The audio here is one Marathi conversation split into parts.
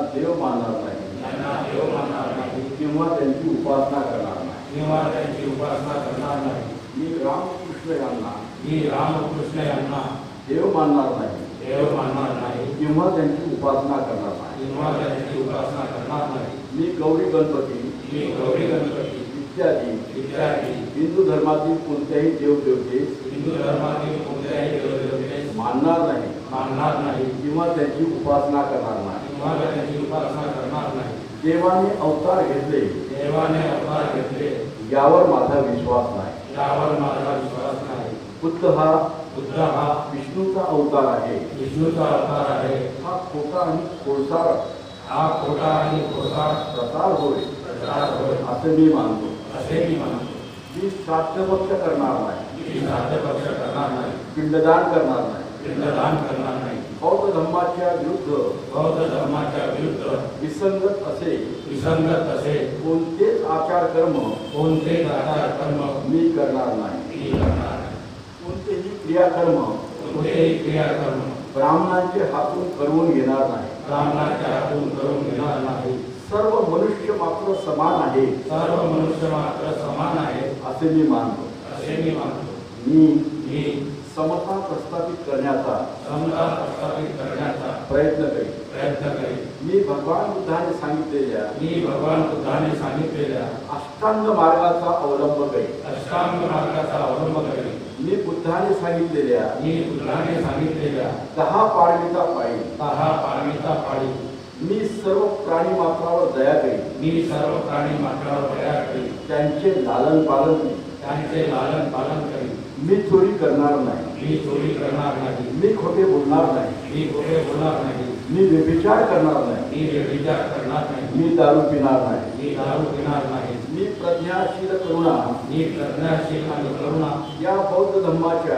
देव मानणार नाही, किंवा त्यांची उपासना करणार नाही, मी रामकृष्ण यांना देव मानणार नाही, किंवा त्यांची उपासना करणार नाही, मी गौरी गणपती इत्यादी हिंदू धर्मातील कोणत्याही देवदेवते मानणार नाही, किंवा त्यांची उपासना करणार नाही, देवाने अवतार घेतले यावर माझा विश्वास नाही, बुद्ध हा विष्णूचा अवतार आहे, हा खोटा आणि खोडसार प्रसार होय असे मी मानतो, मी श्राद्धभक्त करणार नाही, पिंडदान करणार नाही, बौद्ध धर्माच्या विरुद्ध विसंगत असे कोणतेच आचार कर्म मी करणार नाही, कोणतेही क्रियाकर्म ब्राह्मणांचे हातून करून घेणार नाही, सर्व मनुष्य मात्र समान आहे असे मी मानतो, मी समता प्रस्थापित करण्याचा प्रयत्न करेन, मी भगवान बुद्धाने सांगितलेल्या अष्टांग मार्गाचा अवलंब करेन, मी बुद्धाने सांगितलेल्या 10 पारमिता पाळीन, मी सर्व प्राणी मात्रावर दया करेन, त्यांचे लालन पालन करेन, मी चोरी करणार नाही, मी खोटे बोलणार नाही, मी व्यभिचार करणार नाही, मी दारू पिणार नाही, मी प्रज्ञाशील करुणा या बौद्ध धर्माच्या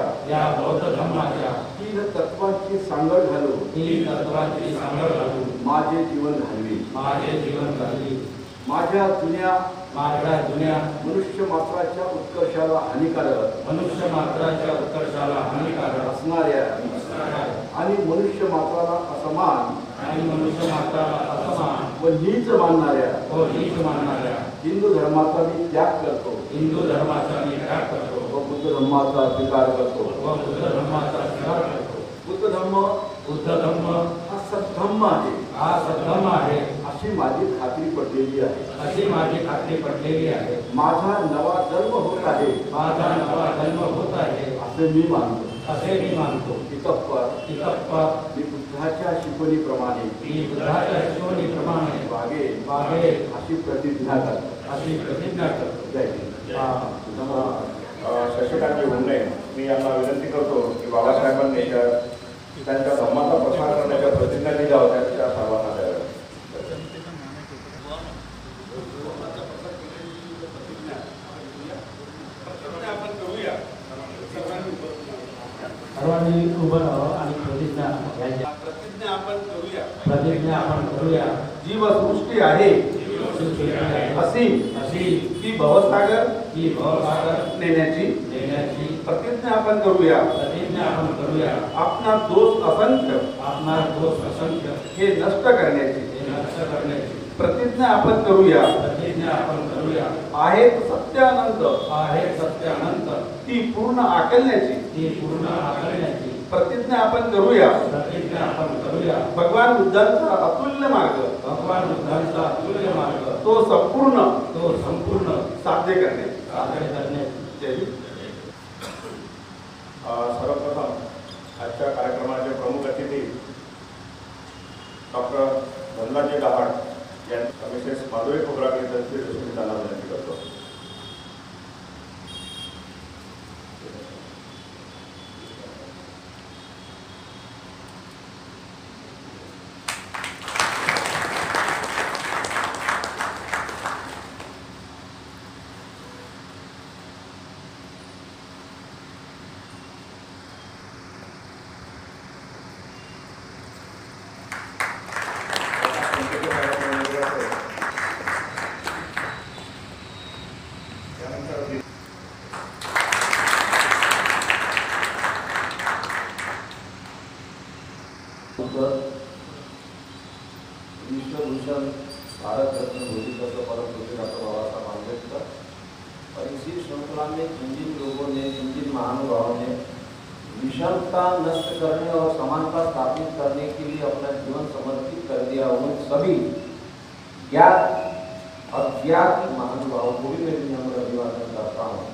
3 तत्वांची सांगड घालून माझे जीवन घालवीन, माझ्या जुन्या मनुष्य मात्राच्या उत्कर्षाला हानिकारक असणाऱ्या आणि मनुष्य मात्राला असमान व नीच मानणाऱ्या हिंदू धर्माचा मी त्याग करतो व बुद्ध धर्माचा स्वीकार करतो, बुद्ध धर्म हा सद्धम्म आहे अशी माझी खात्री पडलेली आहे, माझा नवा जन्म होत आहे असे मी मानतो, इतप्पर मी बुद्धाच्या शिकवणीप्रमाणे वागेन अशी प्रतिज्ञा करतो. जय हिंद. शशिकांत हुंडे मी यांना विनंती करतो की बाबासाहेबांनी त्यांच्या धर्माचा प्रसार करण्याच्या प्रतिज्ञा दिल्या होत्या त्या सर्वांना द्याव्या. सर्वांनी उभं राहावं आणि प्रतिज्ञा आपण करूया. जीवसृष्टी आहे अशी ती भवसागर नेण्याची प्रतिज्ञा आपण करूया. आपला दोष असंख्य हे नष्ट करण्याची प्रतिज्ञा आपण करूया. आहेत सत्यानंत ती पूर्ण आकलण्याची प्रतिज्ञा आपण करूया. भगवान बुद्धांचा अतुल्य मार्ग तो संपूर्ण साध्य करणे. सर्वप्रथम आजच्या कार्यक्रमाचे प्रमुख अतिथी डॉक्टर धनराजी दहाड यांच्या मिसेस माधुरी खोब्रागडे यांची त्यांना विनंती करतो. विश्वभूषण भारत रत्न भूषित परम पूज्य डॉक्टर बाबा साहब आम्बेडकर। और इसी श्रृंखला में जिन लोगों ने, जिन महानुभावों ने विषमता नष्ट करने और समानता स्थापित करने के लिए अपना जीवन समर्पित कर दिया, उन सभी ज्ञात अज्ञात महानुभावों को भी मैं विनम्र अभिवादन करता हूँ।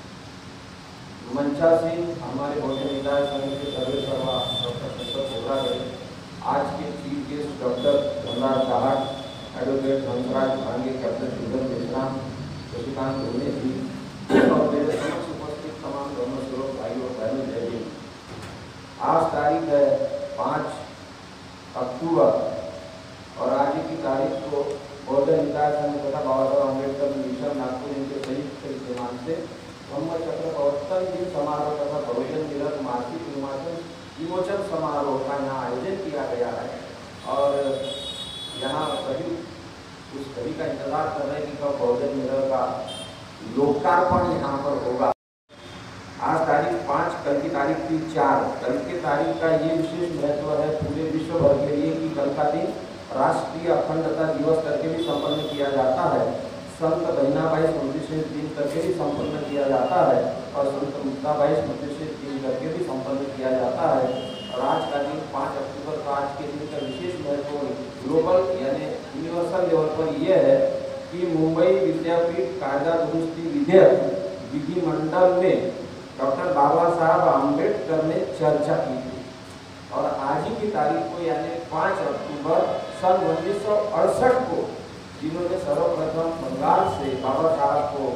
मंचासीन हमारे बहुजन हिताय संघ के सर्वे सर्वा डॉक्टर होगा गए, आज के chief guest doctor Dhanraj Dahat, advocate Hansraj Bhange, captain Sundar Mishra, Shashikant धोने जी और मेरे समक्ष उपस्थित तमाम धर्मस्वरूप भाई और बहनों, जय हिंद। आज तारीख है 5 अक्टूबर और आज की तारीख को बहुजन हिताय संघ तथा बाबा साहब अम्बेडकर मिशन नागपुर इनके संयुक्त विद्यमान से धम्म चक्र प्रवर्तन दिन समारोह तथा बहुजन मिलन मासिक विमोचन समारोह का यहाँ आयोजन किया गया है। और यहाँ सभी उस घड़ी का इंतजार कर रहे हैं कि कब बहुजन मिलन का लोकार्पण यहाँ पर होगा। आज तारीख 5, कल की तारीख थी 4। कल की तारीख का ये विशेष महत्व है पूरे विश्व भर के लिए कि कल का दिन राष्ट्रीय अखंडता दिवस करके भी संपन्न किया जाता है, संत बहिनाबाई स्मृति दिन करके भी संपन्न किया जाता है और संत मुक्ताबाई स्मृति दिन करके भी संपन्न किया जाता है। और आज का दिन 5 अक्टूबर का आज के दिन का विशेष महत्व ग्लोबल यानी यूनिवर्सल लेवल पर यह है कि मुंबई विद्यापीठ कायदा दुरुस्ती विधेयक विधिमंडल में डॉक्टर बाबा साहब आम्बेडकर ने चर्चा की थी। और आज ही की तारीख को यानी 5 अक्टूबर सन 1968 को जिन्होंने सर्वप्रथम बंगाल से बाबा साहब को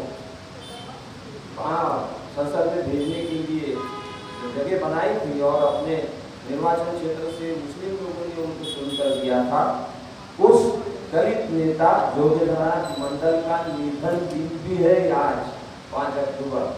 संसद में भेजने के लिए जगह बनाई थी और अपने निर्वाचन क्षेत्र से मुस्लिम लोगों ने उनको चुन कर दिया था, उस दलित नेता जोगेंद्रनाथ मंडल का निधन दिन भी है आज 5 अक्टूबर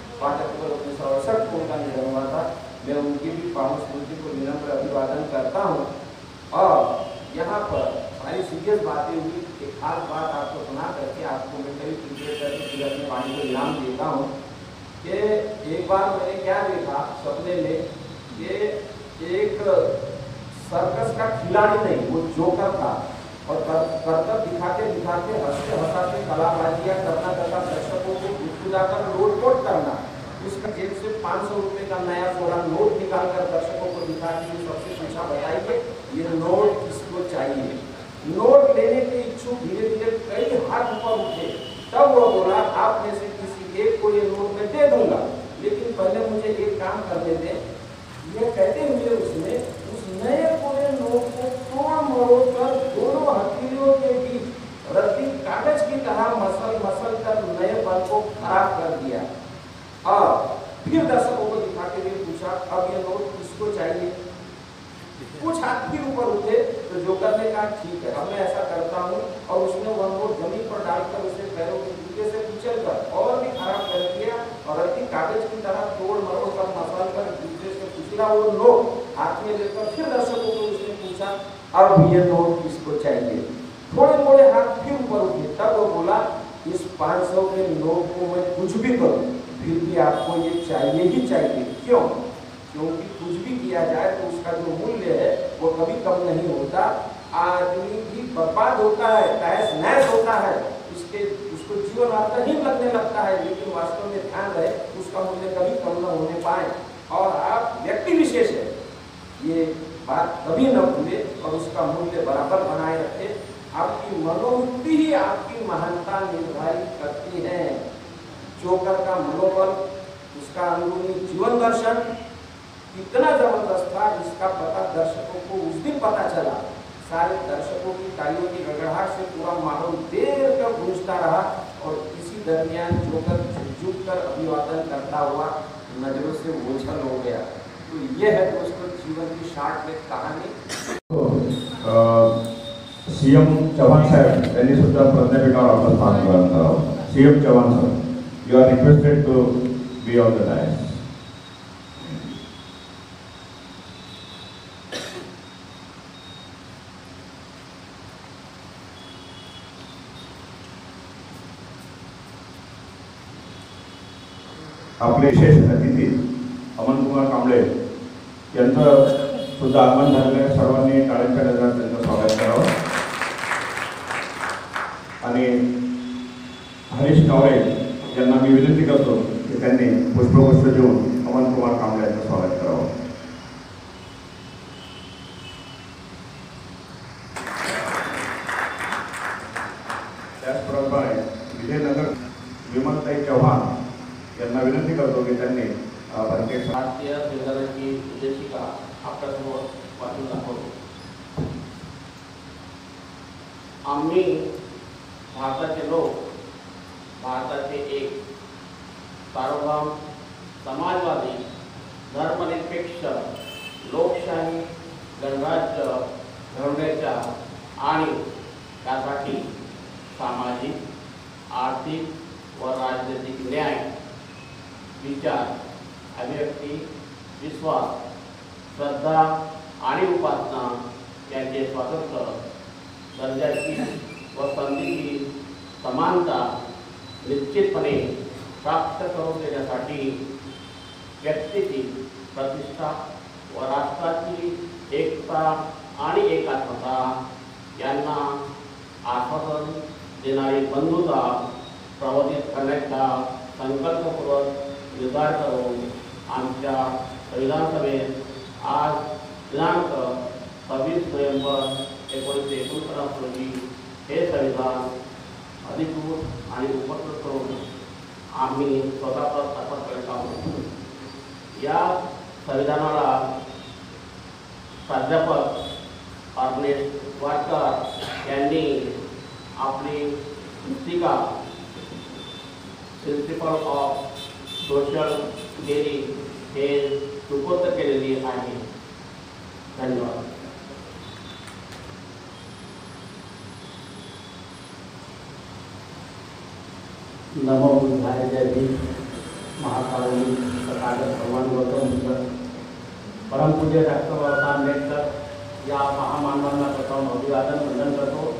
1968 को उनका निधन हुआ था। मैं उनकी भी पावन स्मृति को विनम्र अभिवादन करता हूँ। और यहाँ पर सारी सीरियस बातें हुई, एक खास बात आपको सुना करके आपको मैं कई क्रिकेट करके फिर अपने पानी को इनाम देता हूँ कि एक बार मैंने क्या देखा सपने में कि एक सर्कस का खिलाड़ी नहीं, वो जोकर था और करतब दिखाते दिखाते हंसते हंसाते कलाबाजियाँ करना तथा दर्शकों को गुदगुदाकर लोटपोट करना, उसका जेब से 500 रुपये का नया सोना नोट निकालकर दर्शकों को दिखा के सबसे पूछा, बताइए ये नोट किसको चाहिए। नोट लेने के इच्छुक धीरे धीरे कई हाथ ऊपर उठे, तब वो बोला आप में से किसी एक को ये नोट मैं दे दूंगा, लेकिन पहले मुझे एक काम करने दें। ये कहते हुए उसने उस नए पूरे नोट को तोड़ मरोड़ कर दोनों हथेलियों के बीच रद्दी कागज की तरह मसल कर नए पल को खराब कर दिया। और फिर दर्शकों को दिखाते हुए पूछा, अब ये नोट किसको चाहिए। कुछ हाथ फिर ऊपर उठे तो जोकर ने कहा ठीक है अब मैं ऐसा करता हूँ, और उसने वह नोट जमीन पर डालकर उसे पैरों के जूते से कुचलकर और भी खराब कर दिया और रद्दी कागज की तरह तोड़ मरोड़ कर मसल कर जूते से कुचला वो नोट हाथ में लेकर फिर दर्शकों को उसने पूछा, अब ये नोट किसको चाहिए। थोड़े थोड़े हाथ फिर ऊपर उठे, तब वो बोला इस 500 के नोट को मैं कुछ भी करूँ फिर भी आपको ये चाहिए ही चाहिए। क्यों? क्योंकि कुछ भी किया जाए तो उसका जो मूल्य है वो कभी कम नहीं होता। आदमी भी बर्बाद होता है, तहस नहस होता है, उसको जीवन अर्थहीन लगने लगता है, लेकिन वास्तव में ध्यान रहे उसका मूल्य कभी कम न होने पाए। और आप व्यक्ति विशेष है, ये बात कभी न भूले और उसका मूल्य बराबर बनाए रखे। आपकी मनोवृत्ति ही आपकी महानता निर्धारित करती है। जोकर का मनोबल, उसका अंदरूनी जीवन दर्शन इतना जबरदस्त था जिसका पता दर्शकों को उस दिन पता चला। सारे दर्शकों की तालियों की गड़गड़ाहट से पूरा माहौल देर तक गूंजता रहा और इसी दरमियान जोकर झुक कर अभिवादन करता हुआ नजरों से ओझल हो गया। तो यह है दोस्तों जीवन की शार्ट में कहानी। सीएम चव्हाण साहेब यांनी सुद्धा प्रज्ञापीठावर आपलं स्थान ग्रहण करावं। CM Chavan sir, you are requested to be on the dais. आपले विशेष अतिथी अमन कुमार कांबळे यांचं सुद्धा आगमन झालेलं आहे। सर्वांनी टाळ्यांच्या गजरात त्यांचं स्वागत करावं। मी विनंती करतो की त्यांनी पुष्पगुच्छ देऊन अमन कुमार कांबळे यांचं स्वागत करावं. त्याचप्रमाणे विजयनगर विमलताई चव्हाण यांना विनंती करतो की त्यांनी भारतीय भारतीय संविधानाची उद्देशिका आपल्यासमोर वाचून दाखवतो. आम्ही भारताचे लोक, भारताचे एक सार्वभौम, समाजवादी, धर्मनिरपेक्ष, लोकशाही गणराज्य घडवण्याच्या आणि त्यासाठी सामाजिक, आर्थिक व राजनैतिक न्याय, विचार, अभिव्यक्ती, विश्वास, श्रद्धा आणि उपासना यांचे स्वातंत्र्य, दर्जाची व संधीची समानता निश्चितपणे प्राप्त करून देण्यासाठी व्यक्तीची प्रतिष्ठा व राष्ट्राची एकता आणि एकात्मता यांना आश्वासन देणारी बंधुता प्रवर्धित करण्याचा संकल्पपूर्वक निर्धार करून आमच्या संविधान सभेत आज दिनांक 26 नोव्हेंबर 1949 रोजी हे संविधान अधिकृत आणि उपकृत करून आम्ही स्वतःचा अर्पण करत आहोत. या संविधानाला प्राध्यापक अर्नेस्ट वाडकर यांनी आपली पुस्तिका प्रिन्सिपल ऑफ सोशल थिअरी हे सुपूर्द केलेली आहे. धन्यवाद. नमो बुद्धाय जय भीम. महाकाली तथागत भगवान गौतम बुद्ध, परमपूज्य डॉक्टर बाबासाहेब आंबेडकर या महामानवांना प्रथम अभिवादन वंदन करतो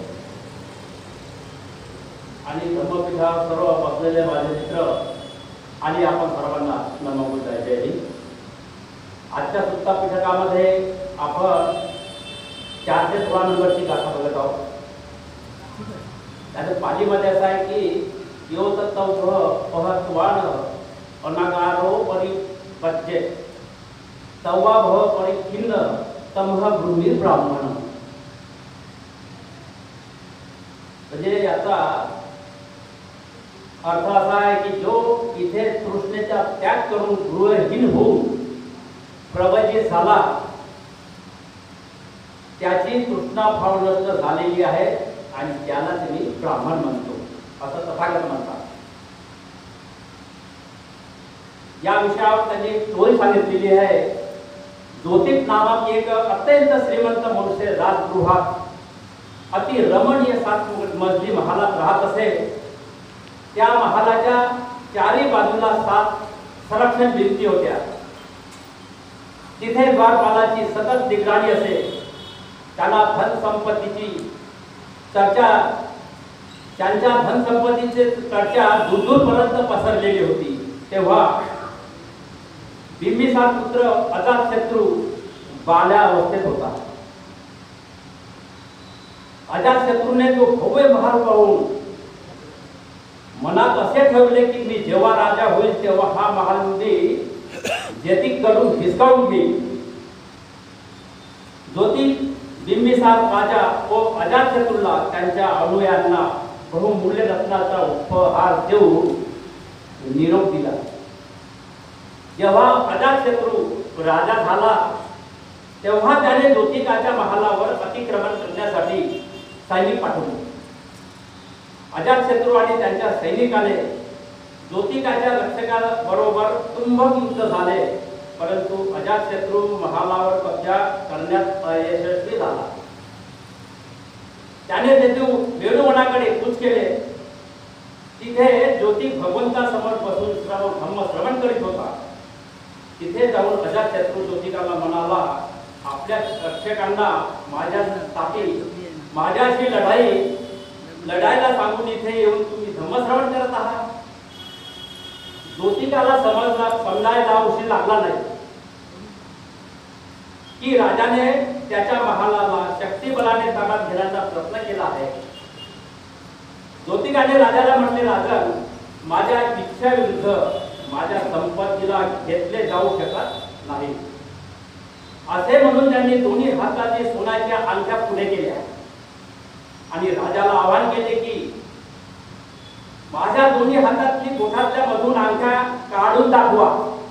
आणि धम्मपीठावर सर्व बसलेले माझे मित्र आणि आपण सर्वांना नमो बुद्धाय जय भीम. आजच्या सुत्ता पीठकामध्ये आपण 416 नंबरची गाथा बघत आहोत. त्याचं पालीमध्ये असं आहे की यो तत्व पहत्वान अनागारो परिपज्ये तवा भव परिखिन्न तमह भूमी ब्राह्मण. म्हणजे याचा अर्थ असा आहे की जो इथे तृष्णेचा त्याग करून गृहहीन होऊन प्रवचित झाला त्याची तृष्णा फाव नष्ट झालेली आहे आणि त्याला तुम्ही ब्राह्मण म्हणतो असं तथागत म्हणतात. या विषयावर त्यांनी स्टोरी सांगितलेली आहे. ज्योतिष नावाक एक अत्यंत श्रीमंत मनुष्य राजगृहात अति रमणीय 7 मजली महालात राहत असे. त्या महालाच्या चारी बाजूला 7 संरक्षण भिंती होत्या. तिथे द्वारपालाची सतत निगराणी असे. त्याला धनसंपत्तीची चर्चा, त्यांच्या धनसंपत्तीची चर्चा दूरदूरपर्यंत पसरलेली होती. तेव्हा बिंबिसार पुत्र अजातशत्रू बाल्या अवस्थेत होता. अजातशत्रूने तो भव्य महाल पाहून मनात असे ठेवले की मी जेव्हा राजा होईल तेव्हा हा महाल मी जेतिक करून हिसकावून घेईल. ज्योतिष बिंबिसार राजा व अजातशत्रूला त्यांच्या अनुयायांना बहुमूल्य रत्नाचा उपहार देऊन निरोप दिला. जेव्हा अजातशत्रू राजा झाला तेव्हा त्याने ज्योतिकाच्या महालावर अतिक्रमण करण्यासाठी सैनिक पाठवले. अजातशत्रू आणि त्यांच्या सैनिकाने ज्योतिकाच्या रक्षकाबरोबर तुंबक युद्ध झाले, परंतु अजातशत्रू महालावर कब्जा करण्यात अयशस्वी झाला. त्याने तेथे वेणुवनाकडे कूच केले. तिथे ज्योतिक भगवंतासमोर बसून धम्म श्रवण करीत होता. तिथे जाऊन अजातशत्रू ज्योतिकाला म्हणाला, आपल्या रक्षकांना माझ्याशी लढायला सांगून इथे येऊन तुम्ही धम्मश्रवण करत आहात. ज्योतिकाला समजायला उशीर लागला नाही की राजाने त्याच्या महालाला शक्तिबलाने ताब्यात घेण्याचा प्रयत्न केला आहे. ज्योतिकाने राजाला म्हटले, राजन माझ्या इच्छेविरुद्ध माझ्या संपत्तीला घेतले जाऊ शकत नाही असे म्हणून त्यांनी दोन्ही हातातील सोन्याच्या अंगठ्या पुढे केल्या आणि राजाला आवाहन केले की माझ्या दोन्ही हातातली बोटातल्या मधून अंगठ्या काढून दाखवा.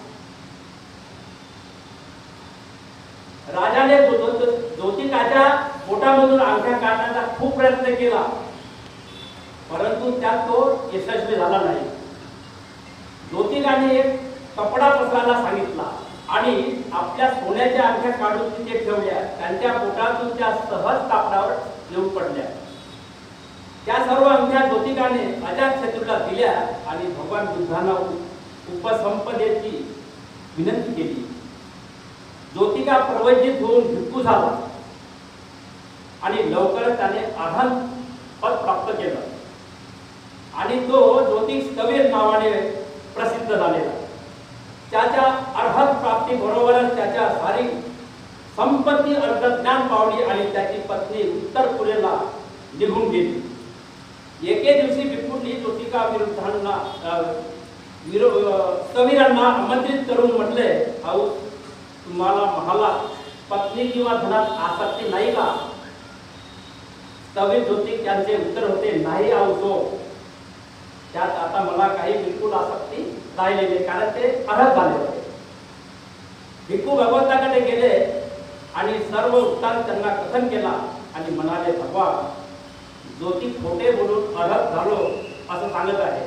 राजाने ज्योतिकाच्या बोटामधून अंगठ्या काढण्याचा खूप प्रयत्न केला, परंतु त्यात तो यशस्वी झाला नाही. ज्योतिकाने एक कपडा पसरायला सांगितला आणि आपल्या सोन्याच्या अंगठ्या काढून तिथे ठेवल्या. त्यांच्या बोटातून त्या सहज कापडावर येऊन पडल्या. त्या सर्व अंगठ्या ज्योतिकाने अजातशत्रूला दिल्या आणि भगवान बुद्धांना उपसंपदेची विनंती केली. ज्योतिका प्रवचित होऊन भिक्खू झाला आणि लवकरच त्याने आधान पद प्राप्त केलं आणि तो ज्योतिष कबीर नावाने प्रसिद्ध झालेला. त्याच्या अर्हत प्राप्ती बरोबरच त्याच्या सारी संपत्ती अर्धज्ञान पावली आणि त्याची पत्नी उत्तर पुरेला निघून गेली. एके दिवशी भिक्खूंनी ज्योतिका विरुद्धांना कबीरांना आमंत्रित करून म्हटले, अहो तुम्हाला महालात पत्नी किंवा धनात आसक्ती नाही का? कबीर ज्योतिक यांचे उत्तर होते, नाही आहोतो. त्यात आता मला काही बिलकुल आसक्ती राहिलेली, कारण ते अर्हत झाले होते. भिक्खू भगवंताकडे गेले आणि सर्व वृत्तांत त्यांना कथन केला आणि म्हणाले, भगवान ज्योतिक खोटे बोलून अर्हत झालो असं सांगत आहे.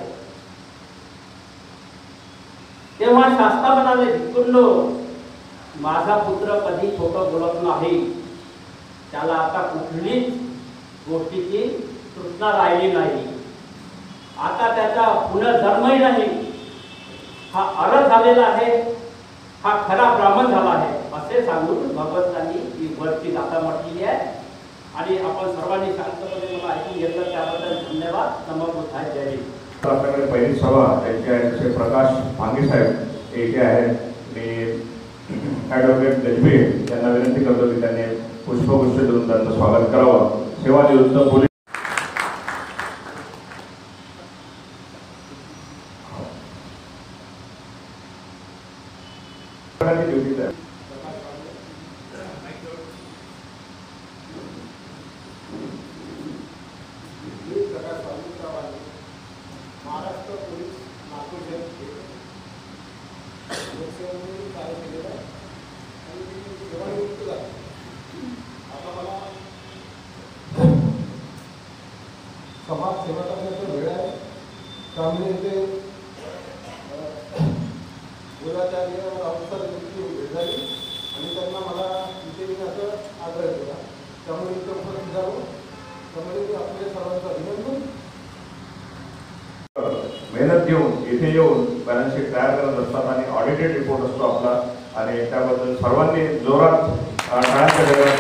तेव्हा शास्ता म्हणाले, भिक्खूंनो माझा पुत्र कधी खोटं बोलत नाही. त्याला आता कुठलीच गोष्टीची तृष्णा राहिली नाही. आता त्याचा पुनर्जन्मही नाही. हा अर्हत झालेला आहे, हा खरा ब्राह्मण झाला आहे असे सांगून भगवंतांनी ही वरची गाथा म्हटलेली आहे. आणि आपण सर्वांनी शांतपणे मला ऐकून घेतलं त्याबद्दल धन्यवाद. नमो बुद्धाय. जय हिंद. आपल्याकडे पहिली सभा त्यांचे आहे जसे प्रकाश भांगे साहेब येथे आहेत. मी ॲडव्होकेट गजबे यांना विनंती करतो की त्यांनी पुष्पगुच्छ देऊन त्यांचं स्वागत करावं. सेवानिवृत्त पोलीस ड्युटीत आहे. महाराष्ट्र पोलीस नागपूर जिल्ह्यात लोकसेवेमध्ये कार्य केलेलं आहे आणि मी सेवानिवृत्त झालो. आता मला समाज सेवा करण्याचा वेळ आहे. त्यामुळे इथे गुराचार्य राऊतसर यांची भेट झाली आणि त्यांना मला इथे मी असं आग्रह केला. त्यामुळे इथे उपस्थित झालो. त्यामुळे मी आपल्या सर्वांचं अभिनंदन. मेहनत घेऊन इथे येऊन बॅलन्स शीट तयार करत असतात आणि ऑडिटेड रिपोर्ट असतो आपला आणि त्याबद्दल सर्वांनी जोरात टाळ्यांच्या गजरात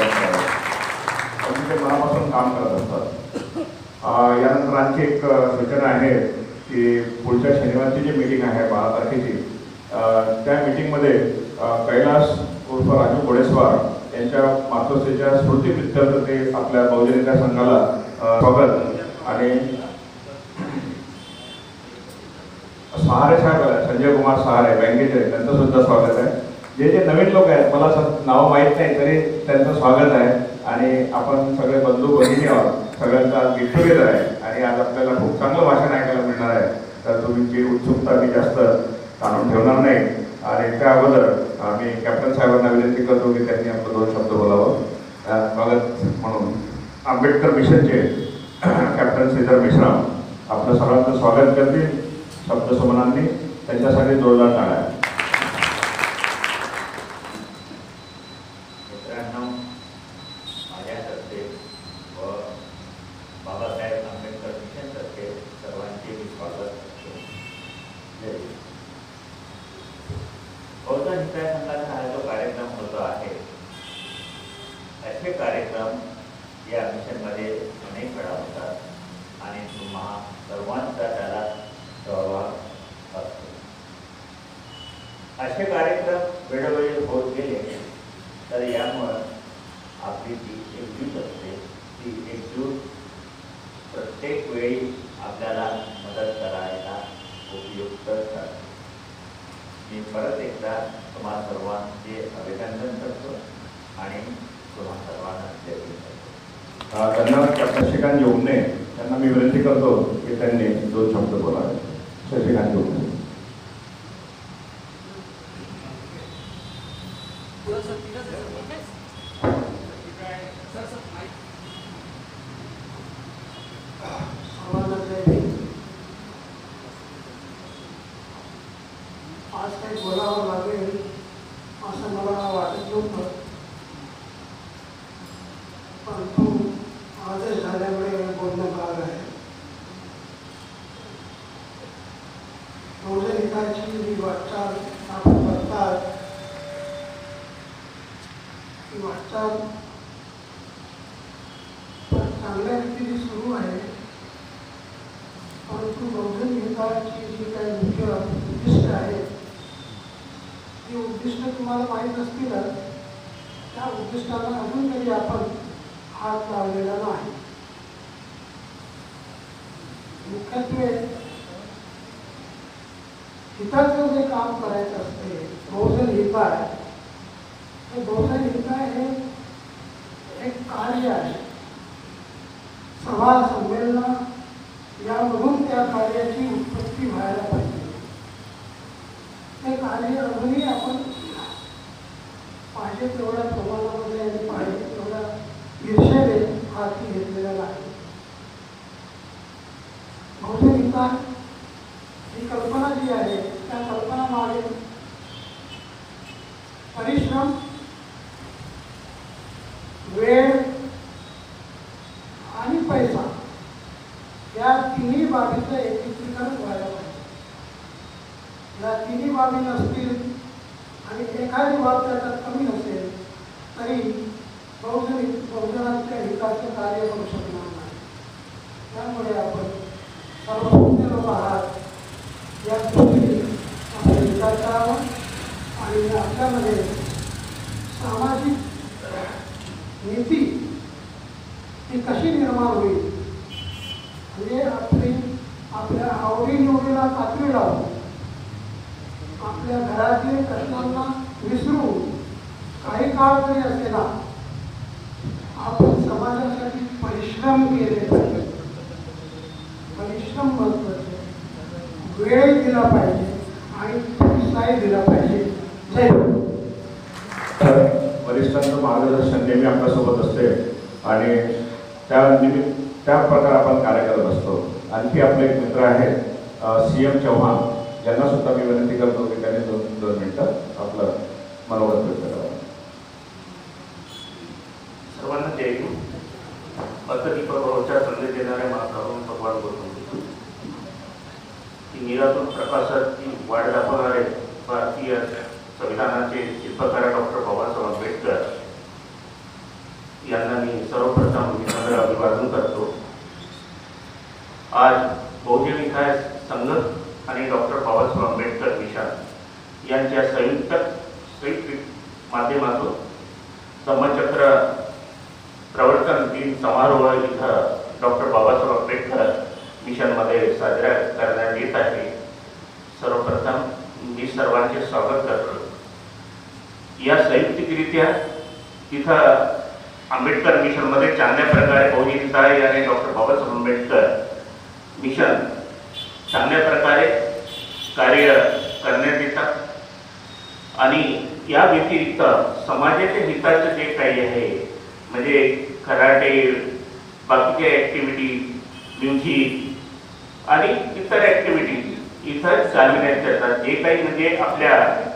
ते मनापासून काम करत असतात. यानंतर आणखी एक सूचना आहे की पुढच्या शनिवारची जी मीटिंग आहे 12 तारखेची, त्या मीटिंगमध्ये कैलास उर्फ राजू घोडेस्वार यांच्या मातोश्रीच्या स्मृतीप्रित्यर्थ ते आपल्या बहुजनिका संघाला स्वागत आणि सहारे साहेब संजय कुमार सहारे बँकेचे त्यांचं सुद्धा स्वागत आहे. जे जे नवीन लोक आहेत मला नावं माहीत नाही तरी त्यांचं स्वागत आहे. आणि आपण सगळे बंधू भगिनी आहोत. सगळ्यांचा आज गेट टुगेदर आहे आणि आज आपल्याला खूप चांगलं भाषण ऐकायला मिळणार आहे. तर तुमची उत्सुकता मी जास्त ताणून ठेवणार नाही. आणि त्या अगोदर मी कॅप्टन साहेबांना विनंती करतो की त्यांनी आपलं 2 शब्द बोलावं. स्वागत म्हणून आंबेडकर मिशनचे कॅप्टन श्रीधर मेश्राम आपलं सर्वांचं स्वागत करतील शब्दसमनांनी. त्यांच्यासाठी जोरदार टाळ्या. मित्रांनो, माझ्यातर्फे व बाबासाहेब आंबेडकर मिशनतर्फे सर्वांचे मी स्वागत करतो. बहुजन हिताय संघाचा हा जो कार्यक्रम होतो आहे, असे कार्यक्रम या मिशनमध्ये अनेक वेळा होतात आणि तुम्हा सर्वांचा त्याला सहभाग असतो. असे कार्यक्रम वेळोवेळी होत गेले तर यामुळे आपली जी एकजूट असते ती एकजूट प्रत्येक वेळी आपल्याला मदत करायला मी परत एकदा तुम्हा सर्वांचे अभिनंदन करतो आणि तुम्हा सर्वांना जय हिंद. त्यांना शशिकांत जोगणे त्यांना मी विनंती करतो की त्यांनी 2 शब्द बोलावे. शशिकांत जोगणे. आज काही बोलावं लागेल असं मला वाटत नव्हतं, परंतु आजच झाल्यामुळे बोलणं भाग आहे. बहुजन हिताची जी वाटचाल आपण करतात ती वाटचाल चांगल्या रीतीने सुरू आहे, परंतु बहुजन हिताची जी काही मुख्य उद्दिष्ट आहे ती उद्दिष्ट तुम्हाला माहीत असतीलच. त्या उद्दिष्टाला अजून तरी आपण हात लावलेला नाही. मुख्यत्वे हिताचं जे काम करायचं असते बहुजन हिताय, हे बहुजन हिताय हे एक कार्य आहे. सभा संमेलन यामधून त्या कार्याची उत्पत्ती व्हायला पाहिजे. ते कार्य अजूनही आपण पाहिजे तेवढ्या प्रमाणामध्ये आणि पाहिजे तेवढ्या ईर्षेने हाती घेतलेला नाही. बहुजन हिता ही कल्पना जी आहे त्या कल्पना मागे परिश्रम, वेळ आणि पैसा या तिन्ही बाबीचं एकत्रीकरण व्हायला पाहिजे. या तिन्ही बाबी नसतील आणि एखादी बाब त्याच्यात कमी नसेल तरी बहुजनांच्या हिताचं कार्य करू शकणार नाही. त्यामुळे आपण सर्वज्ञ लोक आहात, या दृष्टीने आपण विचार करावा आणि आपल्यामध्ये सामाजिक नीती ही कशी निर्माण होईल, म्हणजे आपल्या आवडीनिवडीला कात्री लावून आपल्या घरातील कष्टांना विसरून काही काळ तरी असेना आपण समाजासाठी परिश्रम केले पाहिजे. परिश्रम महत्वाचे, वेळ दिला पाहिजे आणि प्रोत्साहन दिला पाहिजे. जय हिंद. वरिष्ठांचं मार्गदर्शन नेहमी आपल्यासोबत असते आणि त्या प्रकारे आपण कार्य करत असतो. आणखी आपले एक मित्र आहेत CM चव्हाण, यांना सुद्धा मी विनंती करतो की त्यांनी 2 मिनिटं आपलं मनोगत व्यक्त करावं. सर्वांना जय हिंद. अर्थदीपाच्या संदेश देणाऱ्या महाप्रभू भगवान बोलतो की निरातून प्रकाशाची वाढ दाखवणारे भारतीय संविधानाचे शिल्पकार डॉक्टर बाबासाहेब आंबेडकर यांना मी सर्वप्रथम विनम्र अभिवादन करतो. आज बहुजन हिताय संघ आणि डॉक्टर बाबासाहेब आंबेडकर मिशन यांच्या संयुक्त माध्यमातून धम्मचक्र प्रवर्तन दिन समारोह इथं डॉक्टर बाबासाहेब आंबेडकर मिशनमध्ये साजरा करण्यात येत आहे. सर्वप्रथम मी सर्वांचे स्वागत करतो. या संयुक्तिकरित्या इथं आंबेडकर मिशनमध्ये चांगल्या प्रकारे बहुजन हिताय आणि डॉक्टर बाबासाहेब आंबेडकर मिशन चांगल्या प्रकारे कार्य करण्यात येतात आणि या व्यतिरिक्त समाजाच्या हिताचं जे काही आहे म्हणजे कराटे, बाकीच्या ॲक्टिव्हिटी, म्युझिक आणि इतर ॲक्टिव्हिटीज इथं चालविण्यात येतात. जे काही म्हणजे आपल्या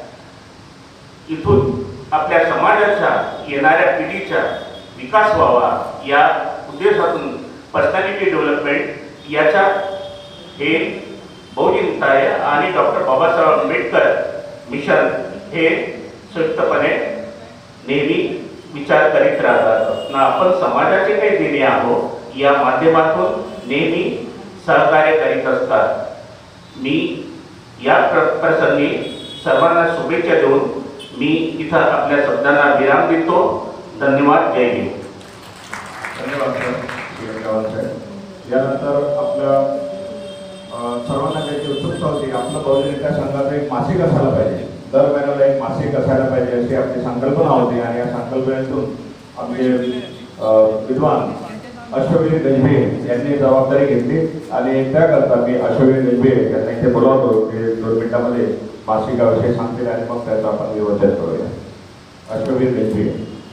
इथून आपल्या समाजाच्या येणाऱ्या पिढीचा विकास व्हावा या उद्देशातून पर्सनॅलिटी डेव्हलपमेंट याचा हे बहुजन हिताय आणि डॉक्टर बाबासाहेब आंबेडकर मिशन हे संयुक्तपणे नेहमी विचार करीत राहतात ना. आपण समाजाचे काही देणे आहोत या माध्यमातून नेहमी सहकार्य करीत असतात. मी या प्रसंगी सर्वांना शुभेच्छा देऊन मी इथं आपल्या शब्दांना विराम देतो. धन्यवाद. जय हिंद. धन्यवाद सर. यानंतर आपल्या सर्वांना काही उत्सुकता होती आपलं बहुजन हिताय संघाचं एक मासिक असायला पाहिजे. दर महिन्याला एक मासिक असायला पाहिजे अशी आपली संकल्पना होती आणि या संकल्पनेतून आमचे विद्वान अश्वविनी गजबे यांनी जबाबदारी घेतली आणि त्याकरता मी अश्वविनी गजबे यांना इथे बोलावतो की 2 मिनिटांमध्ये मासिकाविषयी सांगतील आणि मग त्याचं आपण विवेचन करूया. अश्वविनी गजबे.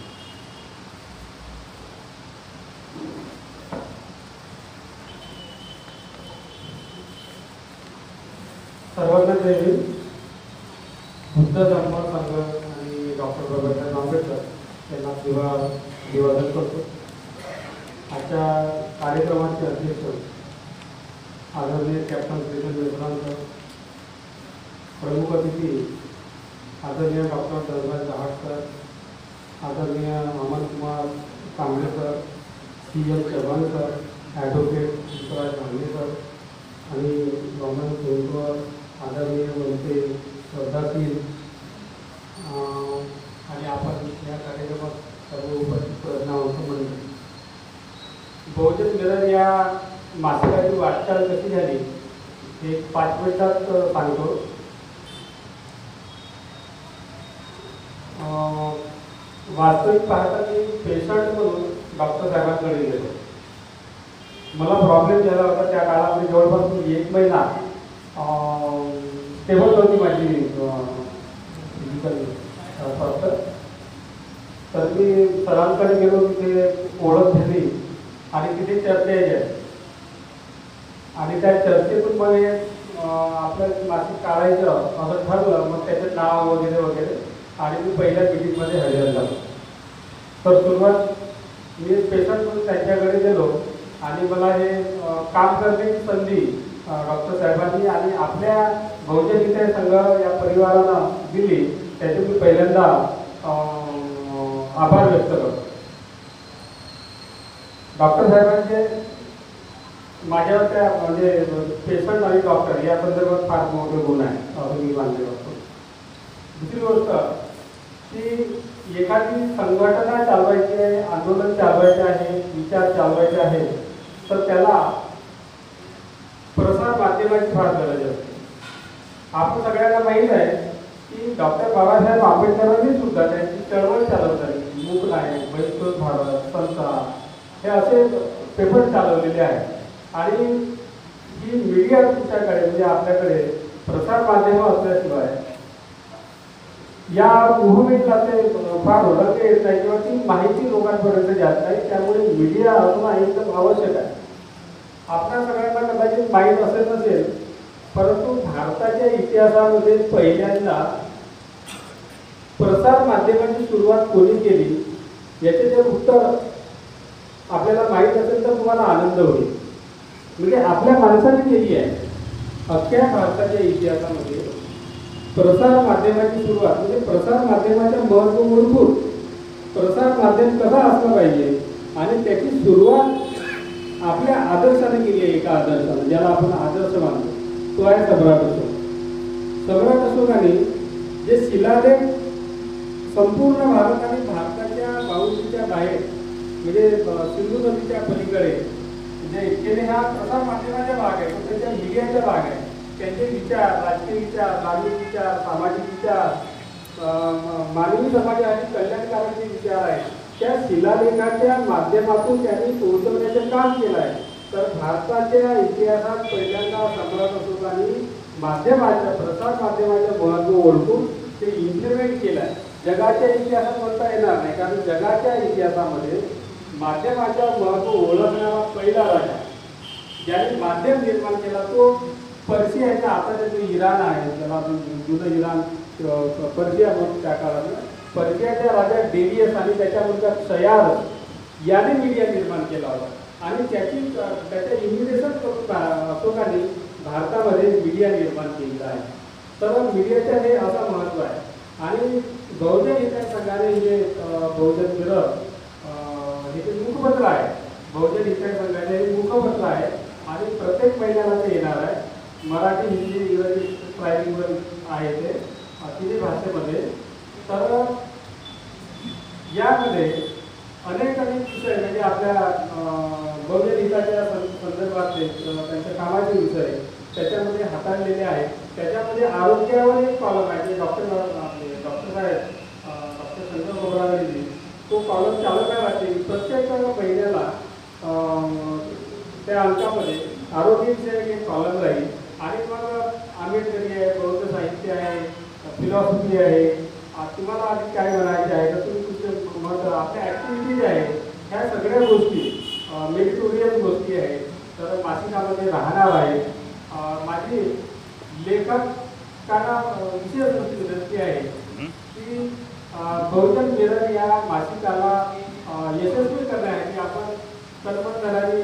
सर्वांना जय हिंद. बुद्ध धर्म संघ आणि डॉक्टर बाबासाहेब आंबेडकर यांना अभिवादन करतो. आजच्या कार्यक्रमाचे अध्यक्ष आदरणीय कॅप्टन कृष्ण देशपांडे, प्रमुख अतिथी आदरणीय डॉक्टर धनराज दहाडकर, आदरणीय Aman Kumar Kamble sir, CL Chavan sir, advocate Vishwaraj Bhange sir आणि गव्हर्नमेंट प्रिन्सिपल आदरणीय मंत्री श्रद्धाशील आणि आपण या कार्यक्रमात सर्व उपस्थित नावांचं मंडळी. बहुजन मिरर या मासिकाची वाटचाल कशी झाली हे 5 मिनिटात सांगतो. वास्तविक पाहता मी पेशंट म्हणून डॉक्टर साहेबांकडे गेलो. मला प्रॉब्लेम झाला होता त्या काळामध्ये जवळपास 1 महिना स्टेबल होती माझी फिजिकल स्वास्थ्य. तर मी सरांकडे गेलो, तिथे ओळख झाली आणि तिथे चर्चा यायच्या आणि त्या चर्चेतून मग आपलं मासिक काढायचं असं ठरलं. मग त्याचं नाव वगैरे वगैरे आणि मी पहिल्या मीटिंगमध्ये हजर झालो. तर सुरुवात मी पेशंट म्हणून त्यांच्याकडे गेलो आणि मला हे काम करण्याची संधी डॉक्टर साहेबांनी आणि आपल्या बहुजन हिताय संघ या परिवाराला दिली, त्याचे मी पहिल्यांदा आभार व्यक्त करतो. डॉक्टर साहेबांचे माझ्यावर त्या म्हणजे पेशंट आणि डॉक्टर या संदर्भात फार मोठे गुण आहे असं मी मानले करतो. दुसरी गोष्ट की एखादी संघटना चालवायची आहे, आंदोलन चालवायचे आहे, विचार चालवायचे आहे, तर त्याला प्रसार माध्यमाची फार गरज असते. आपण सगळ्यांना माहीत आहे की डॉक्टर बाबासाहेब आंबेडकरांनी सुद्धा त्यांची चळवळ चालवताना मूक नायक, बहिष्कृत भारत, संस्था हे असे पेपर चालवलेले आहेत आणि ही मीडिया तुमच्याकडे म्हणजे आपल्याकडे प्रसार माध्यम असल्याशिवाय या मोहिमेला ते फार ओळखता येत नाही किंवा ती माहिती लोकांपर्यंत जात नाही. त्यामुळे मीडिया असणं एकदम आवश्यक आहे. आपल्या सगळ्यांना कदाचित माहीत असेल नसेल, परंतु भारताच्या इतिहासामध्ये पहिल्यांदा प्रसार माध्यमाची सुरुवात कोणी केली याचे जर उत्तर आपल्याला माहीत असेल तर तुम्हाला आनंद होईल. म्हणजे आपल्या माणसाने केली आहे. अख्ख्या भारताच्या इतिहासामध्ये प्रसार माध्यमाची सुरुवात म्हणजे प्रसार माध्यमाच्या महत्त्व मूलभूत प्रसार माध्यम कसा असलं पाहिजे आणि त्याची सुरुवात आपल्या आदर्शाने केली आहे. एका आदर्शाने ज्याला आपण आदर्श मानतो तो आहे सम्राट अशोक. सम्राट अशोकाने जे शिलालेख संपूर्ण भारत आणि भारताच्या बाउंड्रीच्या बाहेर म्हणजे सिंधू नदीच्या पलीकडे जे केले हा प्रसार माध्यमाचा भाग आहे, तो त्याच्या मीडियाचा भाग आहे. त्यांचे विचार, राजकीय विचार, धार्मिक विचार, सामाजिक विचार, मानवी समाजाचे कल्याणकारक विचार आहेत त्या शिलालेखाच्या माध्यमातून त्यांनी पोहोचवण्याचं काम केलं आहे. तर भारताच्या इतिहासात पहिल्यांदा सम्राट अशोकांनी माध्यमाच्या प्रसार माध्यमाचं महत्त्व ओळखून ते इम्प्लिमेंट केलं आहे. जगाच्या इतिहासात म्हणता येणार नाही, कारण जगाच्या इतिहासामध्ये माध्यमाचं महत्त्व ओळखणारा पहिला राजा ज्याने माध्यम निर्माण केला तो पर्शियाचा आता जो इराण आहे, ज्याला आपण जुनं इराण पर्शिया म्हणून त्या काळात पर्शियाचा राजा डेरियस आणि त्याच्या मुलगा क्षयारस याने मीडिया निर्माण केला होता आणि त्याच्या इन्व्हिटेशन करून अशोकाने भारतामध्ये मीडिया निर्माण केलेला आहे. तर मीडियाचं हे असं महत्त्व आहे. आणि बहुजन हिताय संघाने जे बहुजन मिरर हे जे मुखपत्र आहे, बहुजन हिताय संघाचे हे मुखपत्र आहे आणि प्रत्येक महिन्याला ते येणार आहे. मराठी, हिंदी, इंग्रजी ट्रायलिंगवर आहे ते तिन्ही भाषेमध्ये. तर यामध्ये अनेक विषय म्हणजे आपल्या बहुजन हिताच्या संदर्भातले त्यांच्या कामाचे विषय त्याच्यामध्ये हाताळलेले आहेत. त्याच्यामध्ये आरोग्यावर एक कॉलम आहे जे डॉक्टर साहेब डॉक्टर शंकर गोबरागडे तो कॉलम चालू काय राहते प्रत्येक महिन्याला त्या अंकामध्ये आरोग्याविषयक एक कॉलम राहील आणि मग आंबेडकरी आहे, बौद्ध साहित्य आहे, फिलॉसॉफी आहे, तुम्हाला आधी काय म्हणायचे आहे तर तुम्ही तुमचे मत आपल्या ॲक्टिव्हिटीज आहे ह्या सगळ्या गोष्टी मेरिटोरियस गोष्टी आहेत. तर मासिकामध्ये राहणार आहे. माझी लेखकांना विशेष विनंती आहे की बहुजन मिरर या मासिकाला यशस्वी करण्यासाठी आपण कल्पनादारांनी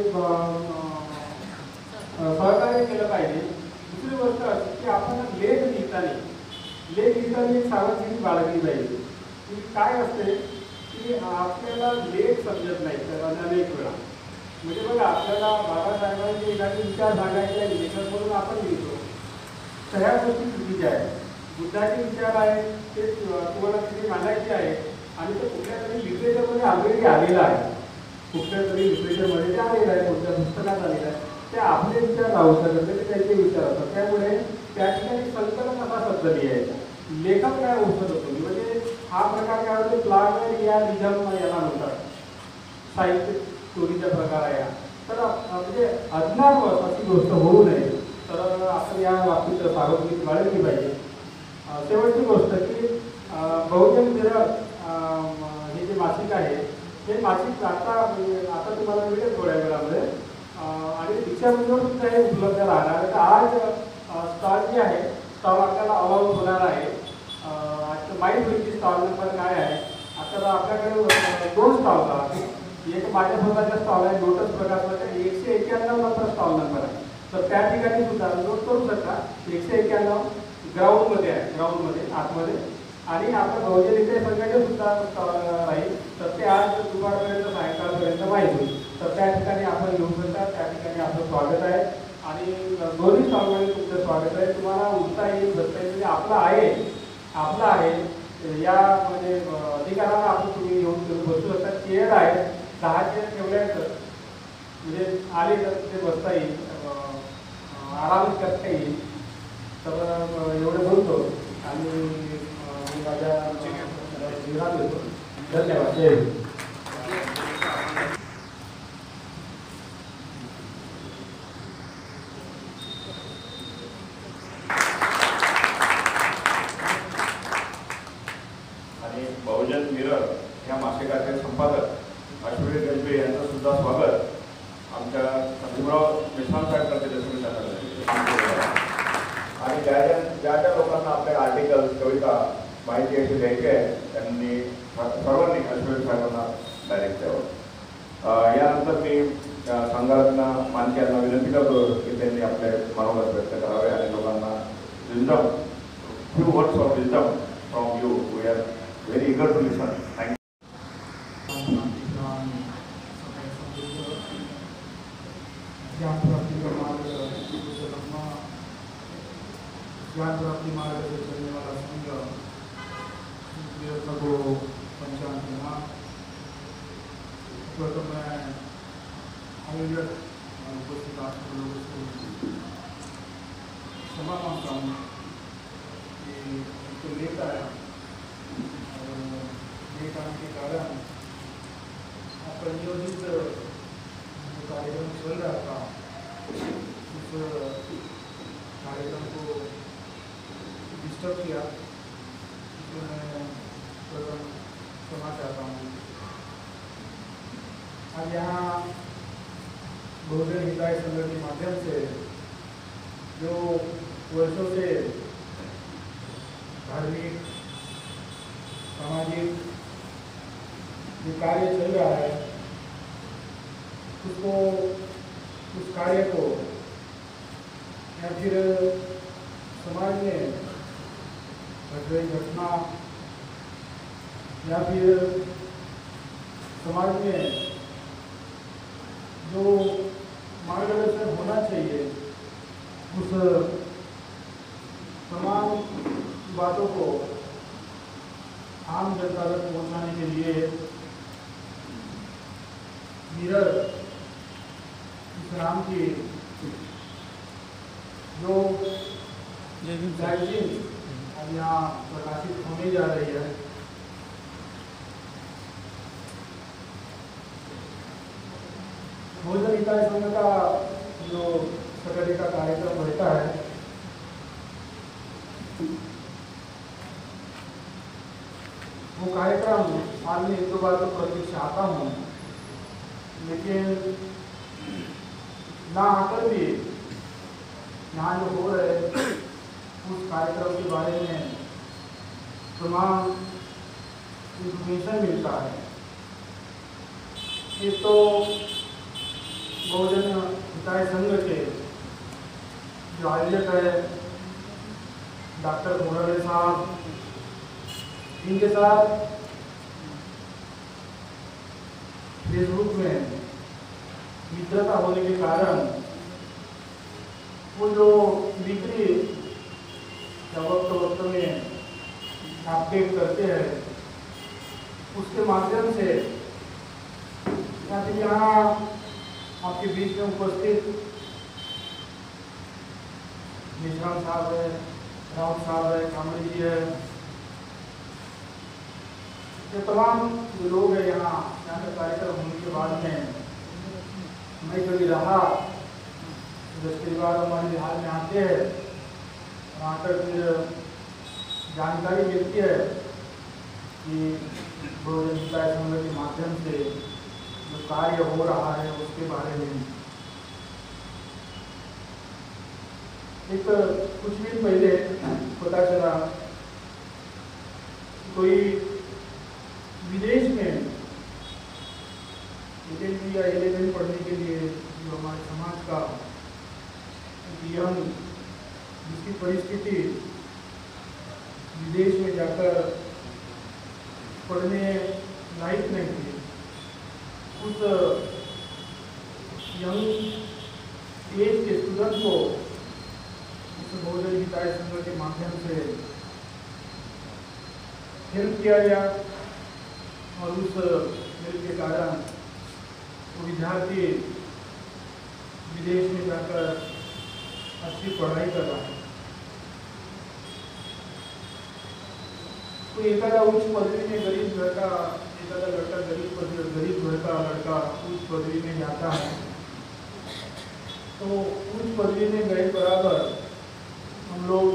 सहकार्य केलं पाहिजे. दुसरी गोष्ट अशी की आपण लेख लिहिताना एक सावधगिरी बाळगली पाहिजे की काय असते की आपल्याला लेख समजत नाही तर अनेक वेळा म्हणजे बघा आपल्याला बाबासाहेबांचे एखादे विचार सांगायचे आहे लेखक म्हणून आपण लिहितो तर ह्या गोष्टी चुकीच्या आहेत. बुद्धाचे विचार आहेत ते तुम्हाला तिथे मांडायचे आहे आणि ते कुठल्या तरी लिटरेचरमध्ये ऑलरेडी आलेलं आहे, कुठल्या तरी लिटरेचरमध्ये ते आलेलं आहे, कोणत्या पुस्तकात आलेलं आहे. ते आपले विचार राहू शकत नाही, ते त्यांचे विचार असतात. त्यामुळे त्या ठिकाणी संकलन असा शब्द लिहायचा. लेखक काय औषध होतो म्हणजे हा प्रकार काय होतो प्लागर या निजम याला म्हणतात साहित्य चोरीचा प्रकार आहे. तर म्हणजे अज्ञानवश अशी गोष्ट होऊ नये तर आपण या बाबतीत सावधगिरी बाळगली पाहिजे. शेवटची गोष्ट की बहुजन मिरर हे जे मासिक आहे हे मासिक आता तुम्हाला मिळेल थोड्या वेळामध्ये आणि रिक्षामधून सुद्धा हे उपलब्ध राहणार. तर आज स्टॉल जे आहे स्टॉल आपल्याला अलाउड होणार आहे. माहीत होईल की स्टॉल नंबर काय आहे. आता आपल्याकडे 2 स्टॉल आहेत. एक माझ्या स्वतःचा स्टॉल आहे लोटस प्रकाशचा 191 नंबर स्टॉल नंबर आहे. तर त्या ठिकाणी सुद्धा नोट करू शकता 191 ग्राउंडमध्ये आहे, ग्राउंडमध्ये आतमध्ये. आणि आपल्या बहुजन इथे संघाचे सुद्धा स्टॉल राहील. तर ते आज दुपारपर्यंत सायंकाळपर्यंत माहीत होईल. तर त्या ठिकाणी आपण येऊ शकता. त्या ठिकाणी आपलं स्वागत आहे आणि दोन्ही स्टॉलमध्ये तुमचं स्वागत आहे. तुम्हाला उठता येईल बसता येईल म्हणजे आपलं आहे या म्हणजे अधिकाराला आपण तुम्ही येऊन बसू शकता. चेअर आहे 10 चेअर ठेवल्या म्हणजे आले तर ते बसता येईल, आराम करता येईल. तर एवढं बोलतो आणि मी माझ्या विराम देतो. धन्यवाद. जय हिंद. आणि बहुजन मिरर या मासिकाचे संपादक अश्विनी गंजवे यांचं सुद्धा स्वागत आमच्या भीमराव मिश्राम साहेब करते जसं मी सांगितलं. आणि ज्या लोकांना आपले आर्टिकल कविता माहिती अशी द्यायची आहे त्यांनी सर्वांनी अश्विनी साहेबांना डायरेक्ट द्यावं. यानंतर मी संघातना मानके यांना विनंती करतो की त्यांनी आपले मनोगत व्यक्त करावे आणि लोकांना wisdom few words of wisdom from you. We are very eager to listen. Thank you. ज्ञान प्राप्ति मार्ग से चलने वाला संघ को पंचांग प्रथम मैं आयोजक उपस्थित आप लोगों को क्षमा मांगता हूँ कि तो लेता है और लेट आने के कारण आपका नियोजित जो कार्यक्रम चल रहा था उस कार्यक्रम को डिस्टर्ब किया, इसलिए मैं प्रथम क्षमा चाहता हूँ. आज यहाँ बहुजन हिताय संघ के माध्यम से जो वर्षों से धार्मिक सामाजिक जो कार्य चल रहा है उसको उस कार्य को या फिर समाज में घट रही घटना या फिर समाज में जो मार्गदर्शन होना चाहिए उस तमाम बातों को आम जनता तक पहुंचाने के लिए मिरर इस नाम की जो मैगजीन अब यहाँ प्रकाशित होने जा रही है। बहुजन हिताय संघ का जो सैटरडे का कार्यक्रम रहता है, वो कार्यक्रम साल में 1-2 बार तो प्रत्यक्ष आता हूँ, लेकिन ना आकर भी यहाँ जो हो रहे उस कार्यक्रम के बारे में तमाम इंफॉर्मेशन मिलता है। ये तो बहुजन हिताय संघ के जो आयोजक है डॉक्टर मोराले साहब, इनके साथ फेसबुक में मित्रता होने के कारण वो जो बिक्री वक्त में अपडेट करते हैं, उसके माध्यम से यहाँ आपके बीच में उपस्थित निशान साहब है, राउत साहब है, कामड़ी जी है, ये तमाम जो लोग हैं यहाँ का कार्यक्रम होने के बाद में मैं कभी रहा 10 परिवार हमारे बिहार में आते हैं, वहाँ पर फिर जानकारी मिलती है कि बहुजन हिताय संघ के माध्यम से जो कार्य हो रहा है उसके बारे में। एक कुछ दिन पहले पता चला कोई विदेश में 11 पढ़ने के लिए जो हमारे समाज का यंग जिसकी परिस्थिति विदेश में जाकर पढ़ने लायक नहीं थी, उस यंग एज के स्टूडेंट को उस बहुजन हिताय संघ के माध्यम से हेल्प किया गया और उस हेल्प के कारण वो विद्यार्थी विदेश में जाकर अच्छी पढ़ाई कर रहा है। तो एखादा उच्च पदवी में गरीब लड़का, एखादा लड़का गरीब घर का लड़का उच्च पदवी में जाता है, तो उच्च पदवी में गए बराबर हम लोग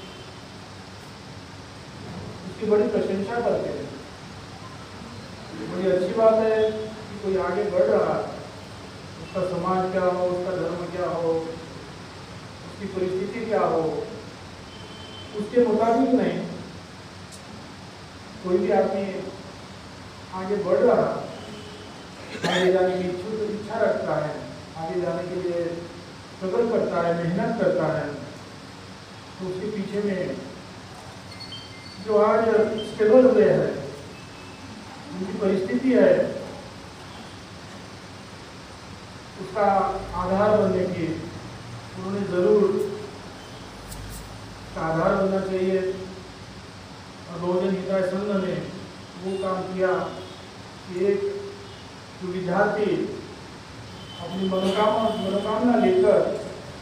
उसकी बड़ी प्रशंसा करते हैं। बड़ी अच्छी बात है कि कोई आगे बढ़ रहा है, उसका समाज क्या हो, उसका धर्म क्या हो, उसकी परिस्थिति क्या हो, उसके मुताबिक नहीं कोई भी आदमी आगे बढ़ रहा, आगे जाने की इच्छा रखता है, आगे जाने के लिए स्ट्रगल करता है, मेहनत करता है, तो उसके पीछे में जो आज स्टेबल हुए हैं, उनकी परिस्थिति है, उसका आधार बनने की उन्होंने जरूर आधार बनना चाहिए। और बहुजन हिताय संघ ने वो काम किया कि एक जो विद्यार्थी अपनी मनोकामना लेकर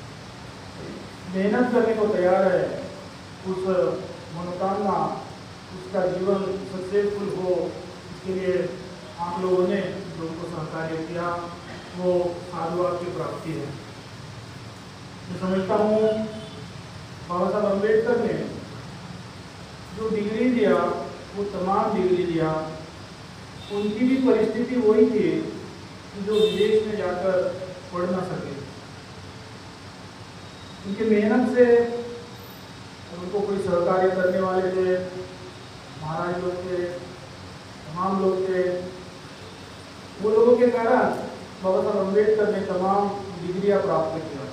मेहनत करने को तैयार है, उस मनोकामना उसका जीवन सक्सेसफुल हो, इसके लिए आप लोगों ने जो उनको सहकार्य किया वो साधुवाद की प्राप्ति है। मैं समझता हूँ बाबा साहब अम्बेडकर ने जो डिग्री दिया वो तमाम डिग्री दिया, उनकी भी परिस्थिति वही थी कि जो विदेश में जाकर पढ़ ना सके। उनकी मेहनत से उनको कोई सहकार्य करने वाले थे, महाराज लोग थे, तमाम लोग थे, वो लोगों के कारण बाबा साहब अम्बेडकर ने तमाम डिग्रियां प्राप्त किया।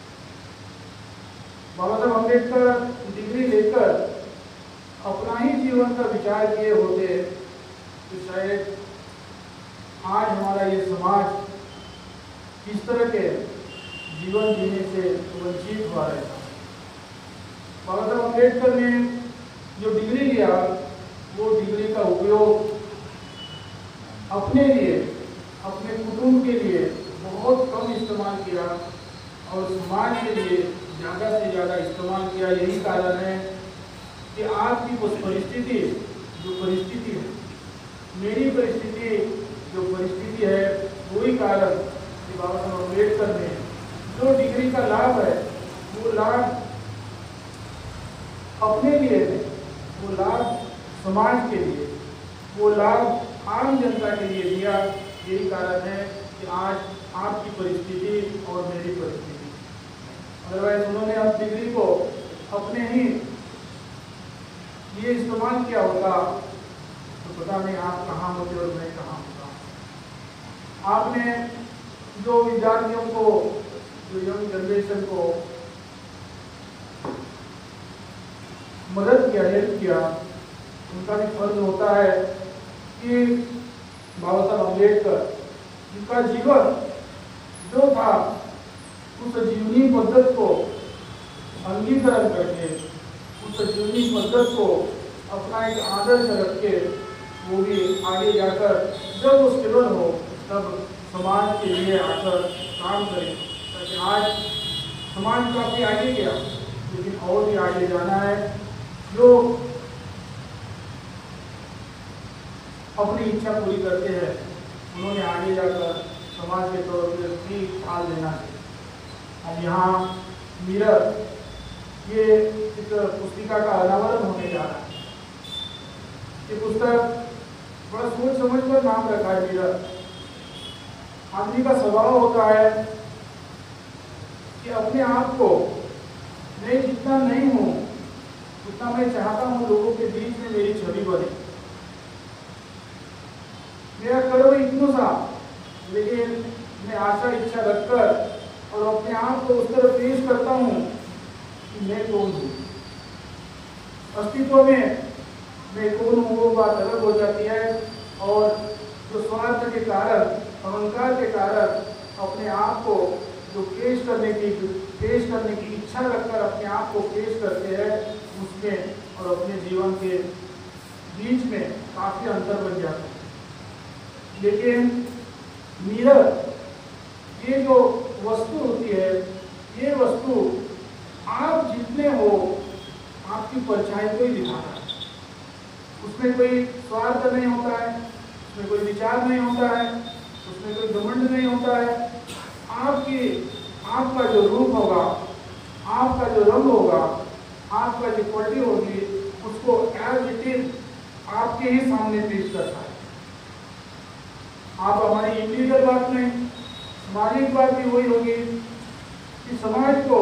बाबा साहब अम्बेडकर डिग्री लेकर अपना ही जीवन का विचार किए होते तो शायद आज हमारा ये समाज इस तरह के जीवन जीने से वंचित हुआ रहता। बाबा साहब अम्बेडकर ने जो डिग्री लिया वो डिग्री का उपयोग अपने लिए, अपने कुटुंब के लिए बहुत कम इस्तेमाल किया और समाज के लिए ज़्यादा से ज़्यादा इस्तेमाल किया। यही कारण है कि आज की उस परिस्थिति जो परिस्थिति है, मेरी परिस्थिति जो परिस्थिति है, वही कारण कि बाबा साहब अम्बेडकर ने जो डिग्री का लाभ है वो लाभ अपने लिए है, वो लाभ समाज के लिए, वो लाभ आम जनता के लिए दिया। यही कारण है कि आज आपकी परिस्थिति और मेरी परिस्थिति। अदरवाइज उन्होंने अब डिग्री को अपने ही ये इस्तेमाल किया होता तो पता नहीं आप कहाँ होते और मैं कहाँ होता। आपने जो विद्यार्थियों को, जो यंग जनरेशन को मदद किया, हेल्प किया, उनका भी फर्ज होता है कि बाबा साहब अम्बेडकर जिनका जीवन जो था उस जीवनी पद्धत को अंगीकरण करके, उस जीवनी पद्धत को अपना एक आदर्श रख के वो भी आगे जाकर जब वो स्टेबल हो तब समाज के लिए आकर काम करें। ताकि आज समाज काफ़ी आगे गया, लेकिन और भी आगे जाना है। जो अपनी इच्छा पूरी करते हैं उन्होंने आगे जाकर समाज के तौर पर भी ख्याल देना चाहिए। अब यहाँ मिरर ये एक पुस्तिका का अनावरण होने जा रहा है। ये पुस्तक बड़ा सोच समझ कर नाम रखा है मिरर। आदमी का स्वभाव होता है कि अपने आप को मैं जितना नहीं हूँ उतना मैं चाहता हूँ लोगों के बीच में मेरी छवि बने। मेरा कर्म इतना सा, लेकिन मैं आशा इच्छा रखकर और अपने आप को उस तरह पेश करता हूँ कि मैं कौन हूँ। अस्तित्व में मैं कौन हूँ वो बात अलग हो जाती है। और जो स्वार्थ के कारण, अहंकार के कारण अपने आप को जो पेश करने की इच्छा रखकर अपने आप को पेश करते हैं, उसमें और अपने जीवन के बीच में काफ़ी अंतर बन जाता है। लेकिन मिरर ये जो वस्तु होती है, ये वस्तु आप जितने हो आपकी परछाई को ही दिखाता है। उसमें कोई स्वार्थ नहीं होता है, उसमें कोई विचार नहीं होता है, उसमें कोई घमंड नहीं होता है। आपका जो रूप होगा, आपका जो रंग होगा, आपका जो क्वालिटी होगी, उसको एज इट इज आपके ही सामने पेश करता है। आप हमारी इंडिविजुअल बात नहीं, सामाजिक बात भी वही होगी कि समाज को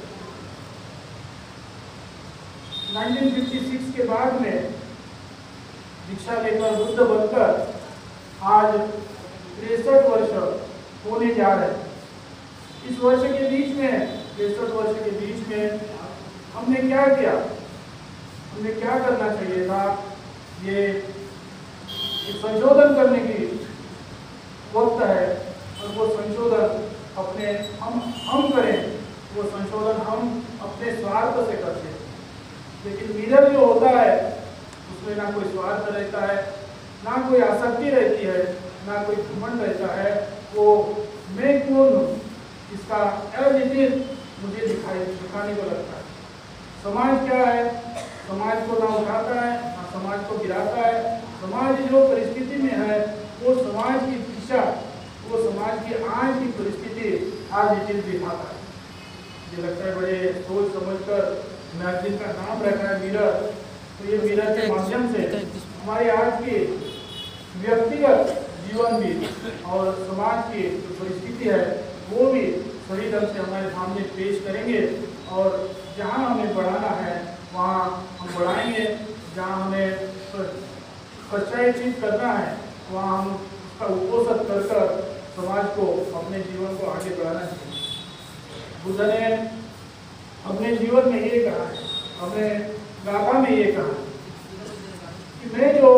1956 के बाद में दीक्षा लेकर बुद्ध बनकर आज 63 वर्ष होने जा रहे हैं। इस वर्ष के बीच में, 63 वर्ष के बीच में हमने क्या किया, हमने क्या करना चाहिए था, ये एक संशोधन करने की वक्त है। और वो संशोधन अपने हम करें, वो संशोधन हम अपने स्वार्थ से करते हैं। लेकिन मिरर जो होता है उसमें ना कोई स्वार्थ रहता है, ना कोई आसक्ति रहती है, ना कोई घमंड रहता है। वो मैं कौन हूँ इसका एज इट इज मुझे दिखाने को लगता है। समाज क्या है, समाज को ना उठाता है ना समाज को गिराता है। समाज जो परिस्थिति में है वो समाज की दिशा, वो समाज की आज की परिस्थिति आज इट इज दिखाता है। मुझे लगता है बड़े सोच समझकर मैगजीन का नाम रखा है मिरर। तो ये मिरर के माध्यम से हमारे आज के व्यक्तिगत जीवन भी और समाज की जो परिस्थिति है वो भी सही ढंग से हमारे सामने पेश करेंगे। और जहाँ हमें बढ़ाना है वहाँ हम बढ़ाएंगे, जहाँ हमें प्रचारित करना है वहाँ हम उसका उपोषण कर समाज को, अपने जीवन को आगे बढ़ाना चाहिए। बुद्ध ने अपने जीवन में ये कहा है, अपने गाथा में ये कहा कि मैं जो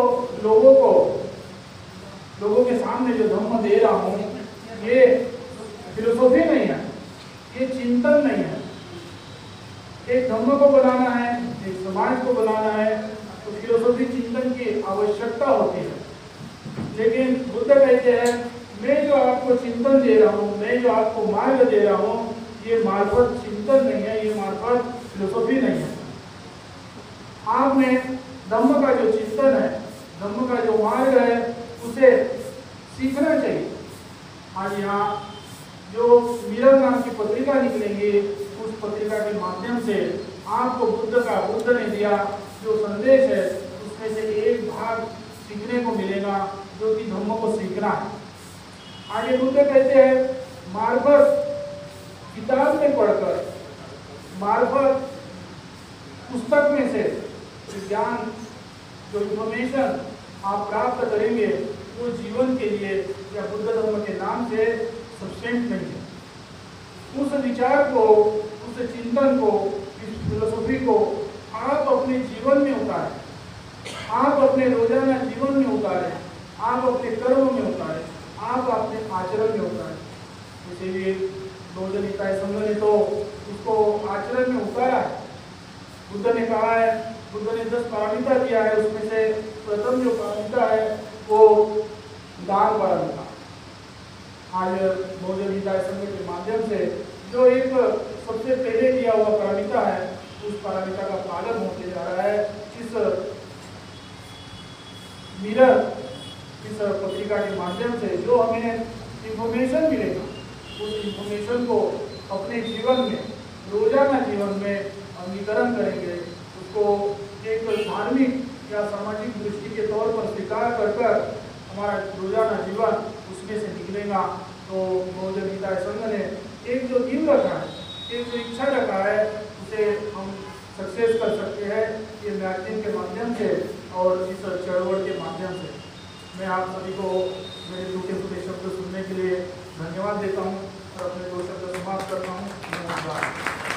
लोगों के सामने जो धम्म दे रहा हूँ ये फिलोसॉफी नहीं है, ये चिंतन नहीं है। एक धम्म को बनाना है, एक समाज को बनाना है तो फिलोसॉफी चिंतन की आवश्यकता होती है। लेकिन बुद्ध कहते हैं मैं जो आपको चिंतन दे रहा हूँ, मैं जो आपको मार्ग दे रहा हूँ, ये मार्फत चिंतन नहीं है, ये मार्फत फिलोसॉफी नहीं है। आपने धम्म का जो चिंतन है, धम्म का जो मार्ग है, उसे सीखना चाहिए। आज यहाँ जो मिरर नाम की पत्रिका निकलेंगी, उस पत्रिका के माध्यम से आपको बुद्ध ने दिया जो संदेश है, उसमें से एक भाग सीखने को मिलेगा, जो कि धम्म को सीखना है। आगे बुद्ध कहते हैं, मार्फत किताब में पढ़कर, मार्फत पुस्तक में से ज्ञान, जो इंफॉर्मेशन आप प्राप्त करेंगे, वो जीवन के लिए या बुद्ध धर्म के नाम से सफिशिएंट नहीं है। उस विचार को, उस चिंतन को, इस फिलोसॉफी को आप अपने जीवन में उतारें, आप अपने रोजाना जीवन में उतारें, आप अपने कर्म में उतारें, आप अपने आचरण में उतारें। इसीलिए बहुजन हिताय संघ ने तो उसको आचरण में उतारा है। बुद्ध ने कहा है, बुद्ध ने 10 पारमिता दिया है, उसमें से प्रथम जो पारमिता है वो दान पारमिता। आज बहुजन हिताय संघ के माध्यम से जो एक सबसे पहले दिया हुआ पारमिता है, उस पारमिता का पालन होते जा रहा है। इस मिरर, इस पत्रिका के माध्यम से जो हमें इंफॉर्मेशन मिलेगा, उस इंफॉर्मेशन को अपने जीवन में, रोजाना जीवन में अंगीकरण करेंगे, उसको एक धार्मिक या सामाजिक दृष्टि के तौर पर स्वीकार कर हमारा रोजाना जीवन उसमें से निकलेगा। तो बहुजन हिताय संघ ने एक जो नींव रखा है, एक जो इच्छा रखा है, उसे हम सक्सेस कर सकते हैं ये मैगजीन के माध्यम से और इस चळवळ के माध्यम से। मैं आप सभी को मेरे टूटे फूटे शब्द सुनने के लिए धन्यवाद देता हूँ और अपने 2 शब्द समाप्त करता हूँ। नमस्कार।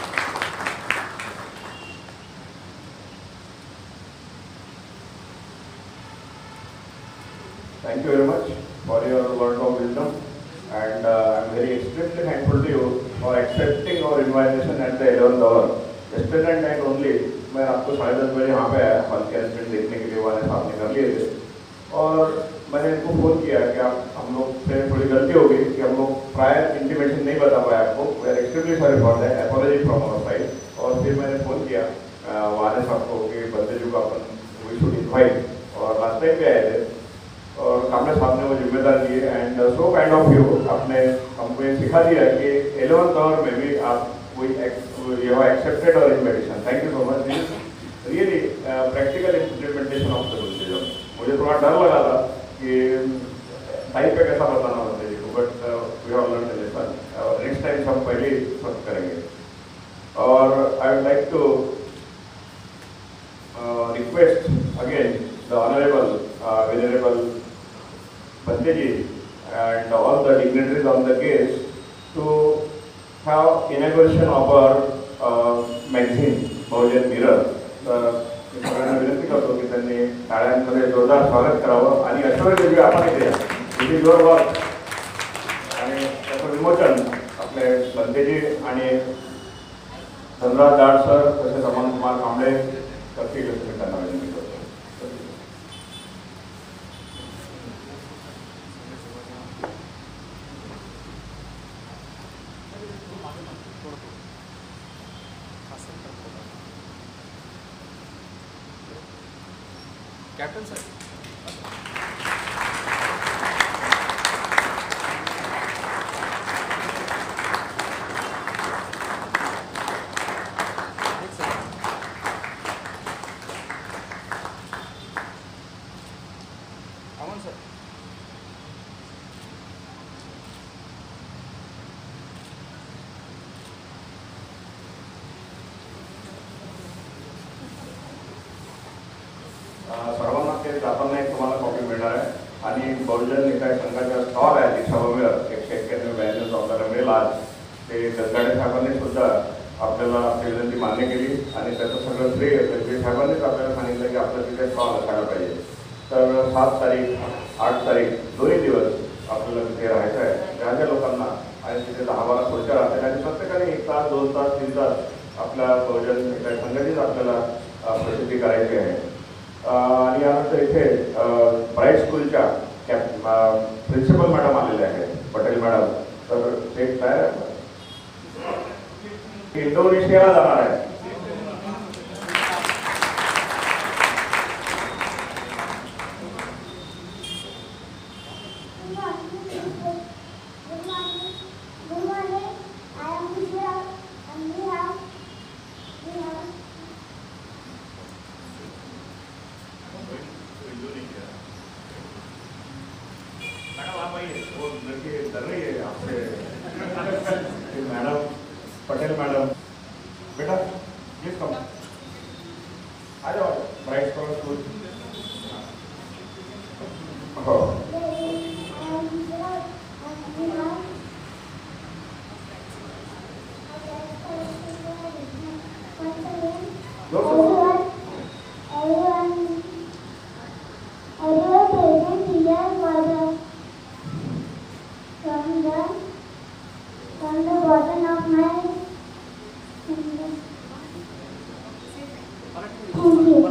Thank you very much for your word of wisdom, and I'm very extremely thankful to you for accepting our invitation at the 11th hour. Yesterday night only मैं आपको 10:30 बजे यहाँ पे आया, हॉल के अरेंजमेंट देखने के लिए वाले साहब ने कर लिए थे, और मैंने इनको फ़ोन किया कि आप, हम लोग से थोड़ी गलती हो गई कि हम लोग प्रायर इंटीमेशन नहीं बता पाया आपको, we are extremely sorry for that, apology from our side. और फिर मैंने फ़ोन किया वाले साहब को कि बंदेजू का अपन वी शुड इन्वाइट, और लास्ट टाइम भी आए थे और कामले साहब ने वो जिम्मेदार लिए, and so kind of you, आपने हमको ये सिखा दिया कि 11th आवर में भी आप you have accepted our invitation. Thank you so much. This is really practical implementation of the Buddhism. मुझे थोड़ा डर लगा था कि टाइप पे कैसा बताना होता है, but we have learn the lesson. Next time हम पहले सब करेंगे। और I would like to request again the honourable venerable Bhante ji and all the dignitaries on the case to have inauguration of our magazine Bahujan mirror. तर मी सगळ्यांना विनंती करतो की त्यांनी टाळ्यांमध्ये जोरदार स्वागत करावं आणि ऐश्वर्यदेवी आपण इथे या, इथे जोर वर्क आणि त्याचं विमोचन आपले बंतेजी आणि धनराज दाड सर तसेच अमन कुमार कांबळे करतील असं त्यांना विनंती करतो। कैप्टन सर अमन सर सर्वांना ते जाताना एक तुम्हाला कॉपी मिळणार आहे आणि बहुजन निकाय संघाच्या स्टॉल आहे दीक्षाभूमीवर 191 चौदा मिळेल आज। ते गंगाडे साहेबांनी सुद्धा आपल्याला आपली विनंती मान्य केली आणि त्याचं सगळं श्रेय गंगाडे साहेबांनीच आपल्याला सांगितलं की आपलं तिथे स्टॉल असायला पाहिजे। तर 7 तारीख 8 तारीख दोन्ही दिवस आपल्याला तिथे राहायचं आहे। ज्या ज्या लोकांना आणि तिथे 10-12 खुर्च्या राहतील आणि प्रत्येकाने 1 तास 2 तास 3 तास आपल्या बहुजन निकाय संघाचीच आपल्याला प्रसिद्धी करायची आहे। आणि यानंतर इथे ब्राईट स्कूलच्या प्रिन्सिपल मॅडम आलेले आहेत, पटेल मॅडम, तर ते तयार आहे। इंडोनेशियाला जाणार आहे. मैडम पटेल मैडम, बेटा प्लीज कम, आ जाओ ब्राइट स्कॉलर स्कूल. हो from the bottom of my thank you.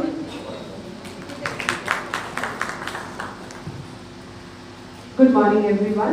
Good morning, everyone.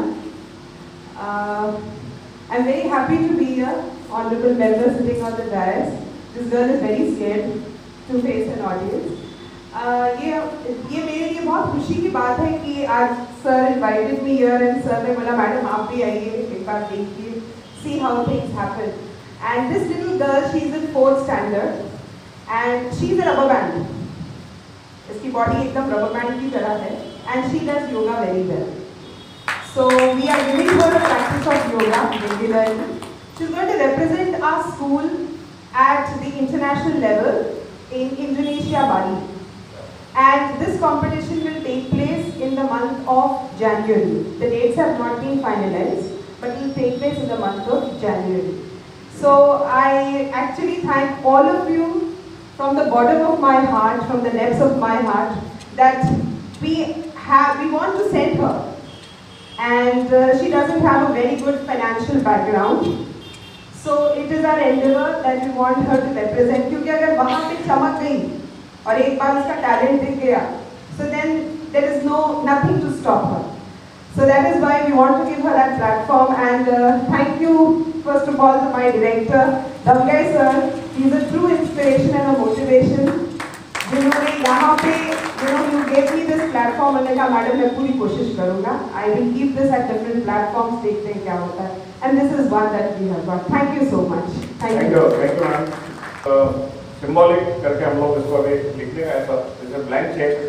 I'm very happy to be here. Honorable member sitting on the dais. This girl is very scared to face an audience. ये मेरे लिए बहुत खुशी की बात है कि आज sir invited me here and sir ने बोला मैडम आप भी आइए एक बार देखिए, see how things happen. And this little girl, she is in 4th standard and she is a rubber band. इसकी body एकदम rubber band की तरह है and she does yoga very well. So we are giving her a practice of yoga regularly. She's going to represent our school at the international level in Indonesia, Bali. And this competition will take place in the month of January. The dates have not been finalized, but it will take place in the month of January. So I actually thank all of you from the bottom of my heart, from the depths of my heart, that we want to send her. And she doesn't have a very good financial background. So it is our endeavor that we want her to represent. क्योंकि अगर वहाँ पे चमक गई और एक बार उसका टैलेंट दिख गया, so then there is nothing to stop her. So that is why we want to give her that platform. And thank you first of all to my director, Damgai sir. He is a true inspiration and a motivation. जिन्होंने यहाँ पे, you gave me this platform, मैंने कहा मैडम मैं पूरी कोशिश करूँगा. I will keep this at different platforms, देखते हैं क्या होता है. And this is one that we have got. Thank you so much. Thank you. Thank you ma'am. Symbolic करके हम लोग इसको अभी लिखने का ऐसा जैसे ब्लैंक चेक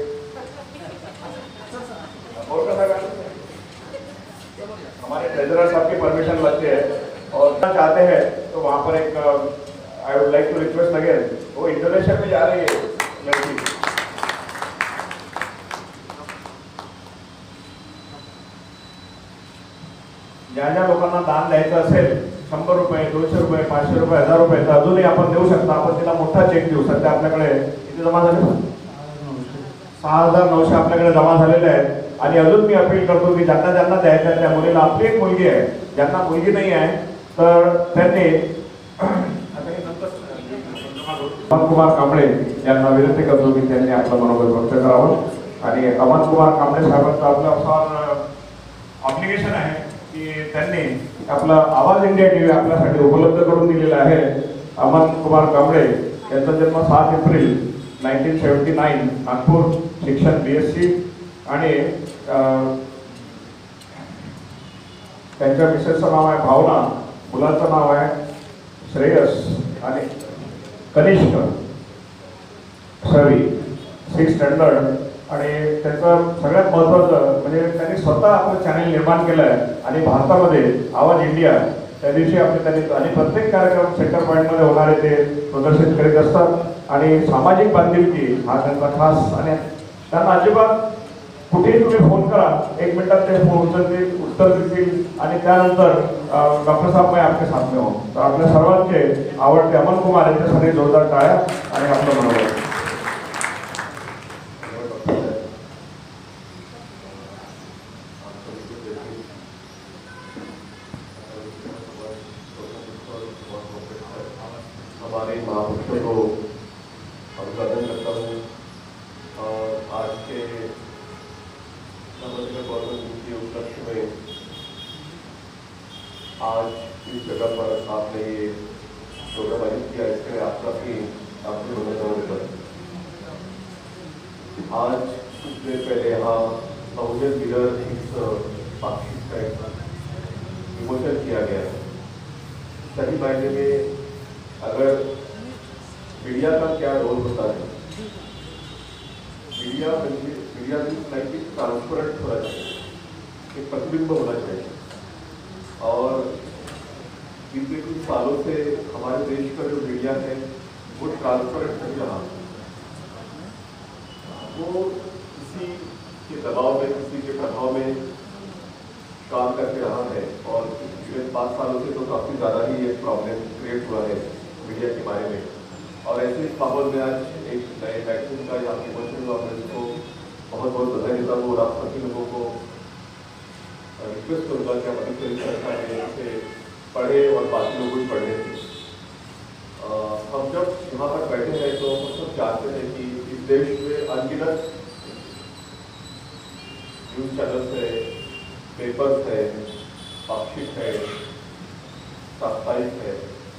और हमारे ट्रेजरर साहब की परमिशन लगती है और चाहते हैं तो वहाँ पर एक I would like to request again, वो इंडोनेशिया में जा रही है लड़की. ज्या लोकांना दान द्यायचं असेल 100 रुपये, 200 रुपये, 500 रुपये, 1000 रुपये तर अजूनही आपण देऊ शकता. आपण तिला मोठा चेक देऊ. सध्या आपल्याकडे किती जमा झाले? 6900 आपल्याकडे जमा झालेले आहेत. आणि अजून मी अपील करतो की ज्यांना ज्यांना द्यायचं आहे त्या मुलीला, आपली एक मुलगी आहे, ज्यांना मुलगी नाही आहे तर त्यांनी अमन कुमार कांबळे यांना विनंती करतो की त्यांनी आपलं मनोबल व्यक्त करावं. आणि अमन कुमार कांबळे साहेबांचं आपलं फार ऑब्लिगेशन आहे की त्यांनी आपला आवाज इंडिया टीव्ही आपल्यासाठी उपलब्ध करून दिलेला आहे. अमन कुमार कांबळे यांचा जन्म 7 एप्रिल 1979, नागपूर, शिक्षण BSc. आणि त्यांच्या मिसेसचं नाव आहे भावना, मुलाचं नाव आहे श्रेयस आणि कनिष्क सवी, 6th स्टँडर्ड. आणि त्याचं सगळ्यात महत्त्वाचं म्हणजे त्यांनी स्वतः आपलं चॅनल निर्माण केलं आहे आणि भारतामध्ये आवाज इंडिया त्या दिवशी त्यांनी आणि प्रत्येक कार्यक्रम सेंटर पॉईंटमध्ये होणारे ते प्रदर्शित करीत असतात. आणि सामाजिक बांधिलकी हा त्यांचा खास, आणि त्यांना अजिबात कुठेही तुम्ही फोन करा 1 मिनिटात ते फोन उचलतील, उत्तर देतील. आणि त्यानंतर डॉक्टर साहेब मैं आपके साथ में हो. तर आपल्या सर्वांचे आवडते अमन कुमार यांच्यासाठी जोरदार टाळ्या आणि आपलं मनोबल. हमारे महापुरुषों को अभिवादन करता हूँ. और आज के नवोदय गौरव के उपलक्ष्य में आज इस जगह पर आपने ये प्रोग्राम आयोजित किया, इसके लिए आपका भी आपके धन्यवाद। आज कुछ देर पहले यहाँ बहुजन मिलर इस पाक्षिक का विमोचन किया गया। सही मायने में अगर मीडिया का क्या रोल होता है, मीडिया भी ट्रांसपेरेंट होना चाहिए, एक प्रतिबिंब होना चाहिए। और पिछले कुछ सालों से हमारे देश का जो मीडिया है वो ट्रांसपेरेंट नहीं रहा, वो किसी के दबाव में, किसी के प्रभाव में काम करके रहा है। और पिछले 5 सालों से तो काफ़ी ज़्यादा ही एक प्रॉब्लम क्रिएट हुआ है मीडिया के बारे में। और ऐसे इस माहौल में आज एक नए वैक्सीन का यहाँ विमोचन हुआ, मैं इसको बहुत बहुत बधाई देता हूँ। और आप सभी लोगों को रिक्वेस्ट करूँगा कि आप अपनी संस्था में इसे पढ़े और बाकी लोगों को पढ़ने दें। हम जब यहाँ पर बैठे हैं तो हम सब जानते हैं कि इस देश में अनगिनत न्यूज़ चैनल्स है, पेपर्स है, पाक्षिक है, साप्ताहिक है।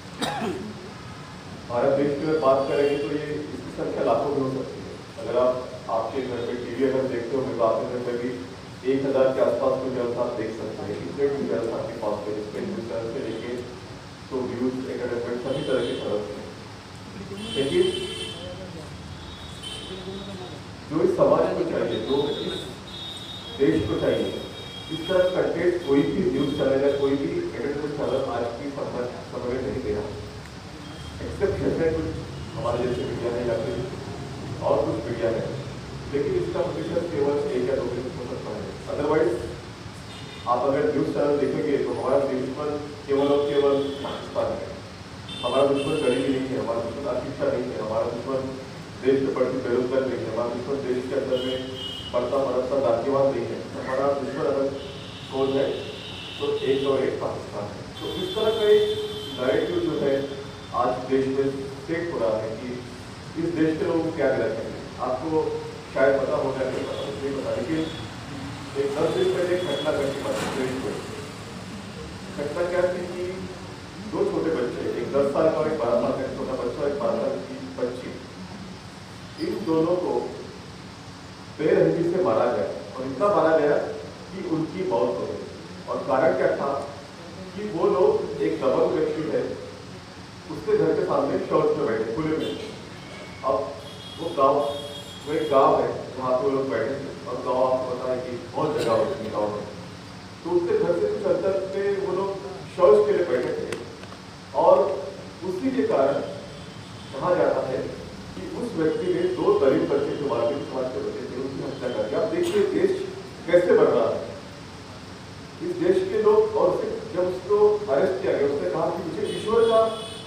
भारत देश की अगर बात करेंगे तो ये इसकी संख्या लाखों में हो सकती है। अगर आप आपके घर में टीवी अगर देखते हो तो आपके घर में भी 1000 के आसपास न्यूज़ चैनल्स आप देख सकते हैं। कितने न्यूज़ चैनल्स आपके पास है, इसके न्यूज़ चैनल से लेके तो न्यूज़ एंटरटेनमेंट सभी तरह के खबर हैं। लेकिन जो इस समाज को चाहिए, जो इस देश को चाहिए, इस तरह कंटेंट कोई भी न्यूज़ चैनल या कोई भी एंटरटेनमेंट चैनल आज की समय में नहीं दे रहा, एक्सेप्शन है कुछ हमारे जैसे मीडिया है या फिर और कुछ मीडिया है। लेकिन इसका प्रतिशत केवल 1 या 2% हो सकता है। अदरवाइज आप अगर न्यूज़ चैनल देखेंगे तो हमारा दुश्मन केवल और केवल पाकिस्तान है। हमारा दुश्मन गरीबी नहीं है, हमारा दुश्मन अशिक्षा नहीं है, हमारा दुश्मन देश में बढ़ती बेरोजगार नहीं है, हमारा दुश्मन देश के अंदर में बढ़ता मरता दागिवाद नहीं है। हमारा दुश्मन अगर कौन है तो एक और एक पाकिस्तान है। तो इस तरह का एक नैरेटिव जो है आज देश में सेट हो रहा है कि इस देश के लोग क्या कहना चाहिए। आपको शायद पता होगा कि पता नहीं पता, लेकिन एक 10 दिन पहले एक घटना घटी देश में। घटना क्या थी कि 2 छोटे बच्चे, एक 10 साल का और एक 12 साल का छोटा बच्चा, एक 12 साल की बच्ची, इन दोनों को बेरहमी से मारा गया। और इतना मारा गया कि उनकी मौत हो गई। और कारण क्या था कि वो लोग, एक दबंग व्यक्ति है, उसके घर के सामने शौच में बैठे खुले में। अब वो एक गांव है जहाँ पे वो लोग बैठे थे। और गांव आपको पता है कि बहुत जगह होती है गाँव में, तो उसके घर से कुछ अंतर पे वो लोग शौच के लिए बैठे थे। और उसी के कारण कहा जाता है कि उस व्यक्ति ने 2 दलित बच्चे जो मार्केट समाज के बच्चे थे उनकी हत्या कर दी। आप देखिए देश कैसे बढ़ रहा है। इस देश के लोग, और जब उसको अरेस्ट किया गया उसने कहा कि मुझे ईश्वर का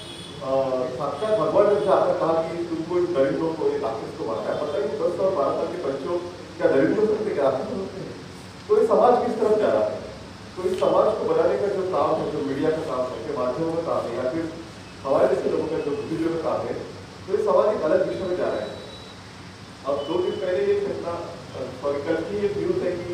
साक्षात भगवान ने आकर कहा कि तुमको इन दलितों को, एक राक्षस को मारना है। पता है कि 10 और 12 साल के बच्चों क्या दलित हो सकते, क्या राक्षस हो सकते हैं? तो ये समाज किस तरफ जा रहा है? तो इस समाज को बनाने का जो काम है, जो मीडिया का काम है, जो माध्यमों का काम है, या फिर हमारे जैसे लोगों का जो बुद्धिजीवियों का काम है, तो ये समाज एक अलग दिशा में जा रहा है। अब 2 दिन पहले ये घटना, कल की एक न्यूज़ है कि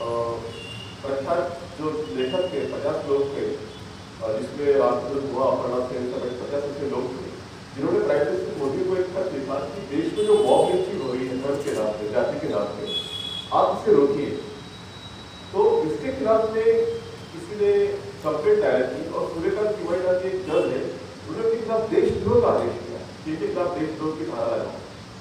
प्रख्यात जो लेखक थे 50 लोग थे, जिसमें राष्ट्रपति हुआ अपना से 50 ऐसे लोग थे, जिन्होंने प्राइम मिनिस्टर मोदी को एक खत लिखा कि देश में जो मॉब लिंचिंग हो रही है धर्म के नाम पे, जाति के नाम पे, आप इसे रोकिए। तो इसके खिलाफ में किसी ने कंप्लेंट दायर की और सूर्यकांत तिवारी नाम के एक जज है, उन्होंने उनके खिलाफ देशद्रोह का आदेश दिया, जिनके खिलाफ देशद्रोह की धारा लगाओ।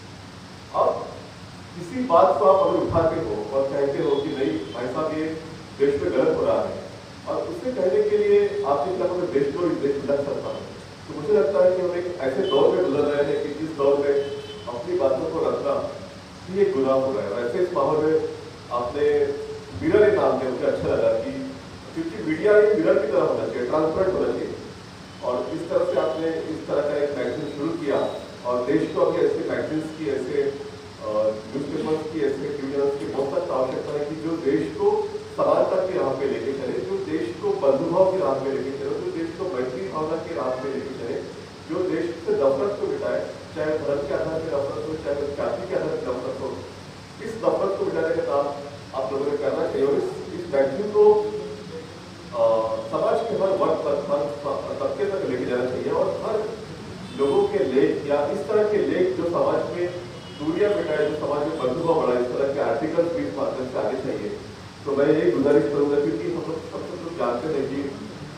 अब किसी बात को आप अगर उठाते हो और कहते हो कि नहीं भाई साहब ये देश में गलत हो रहा है, और उससे कहने के लिए आपके खिलाफ अगर देशद्रोह इस देश में लग सकता है, तो मुझे लगता है कि हम एक ऐसे दौर में गुजर रहे हैं कि जिस दौर में अपनी बातों को रखना ही एक गुनाह हो रहा है। और ऐसे इस माहौल में आपने मिरर एक नाम दिया, मुझे अच्छा लगा कि क्योंकि मीडिया एक मिरर की तरह होना चाहिए, ट्रांसपेरेंट होना चाहिए। और इस तरह से आपने इस तरह का एक मैगजीन शुरू किया और देश को अभी ऐसे मैगजीन्स की, ऐसे न्यूज़पेपर्स की, ऐसे टीवी की बहुत सख्त आवश्यकता है कि जो देश को समानता की राह पे लेके चले, जो देश को बंधुभाव की राह पे लेके चले, जो देश को मैत्री भावना की राह पे लेके चले, जो देश से नफरत को मिटाए, चाहे धर्म के आधार पर नफरत हो, चाहे जाति के आधार पर नफरत हो। इस नफरत को मिटाने का काम आप लोगों ने करना चाहिए। और इस मैगजीन को समाज के हर वर्ग तक, हर तबके तक लेके जाना चाहिए और हर लोगों के लेख या इस तरह के लेख जो समाज में दूरियां मिटाए, जो समाज में बंधुभाव बढ़ाए, इस तरह के आर्टिकल भी इस माध्यम से आगे चाहिए। तो मैं यही गुजारिश करूंगा, क्योंकि हम लोग सब लोग जानते हैं कि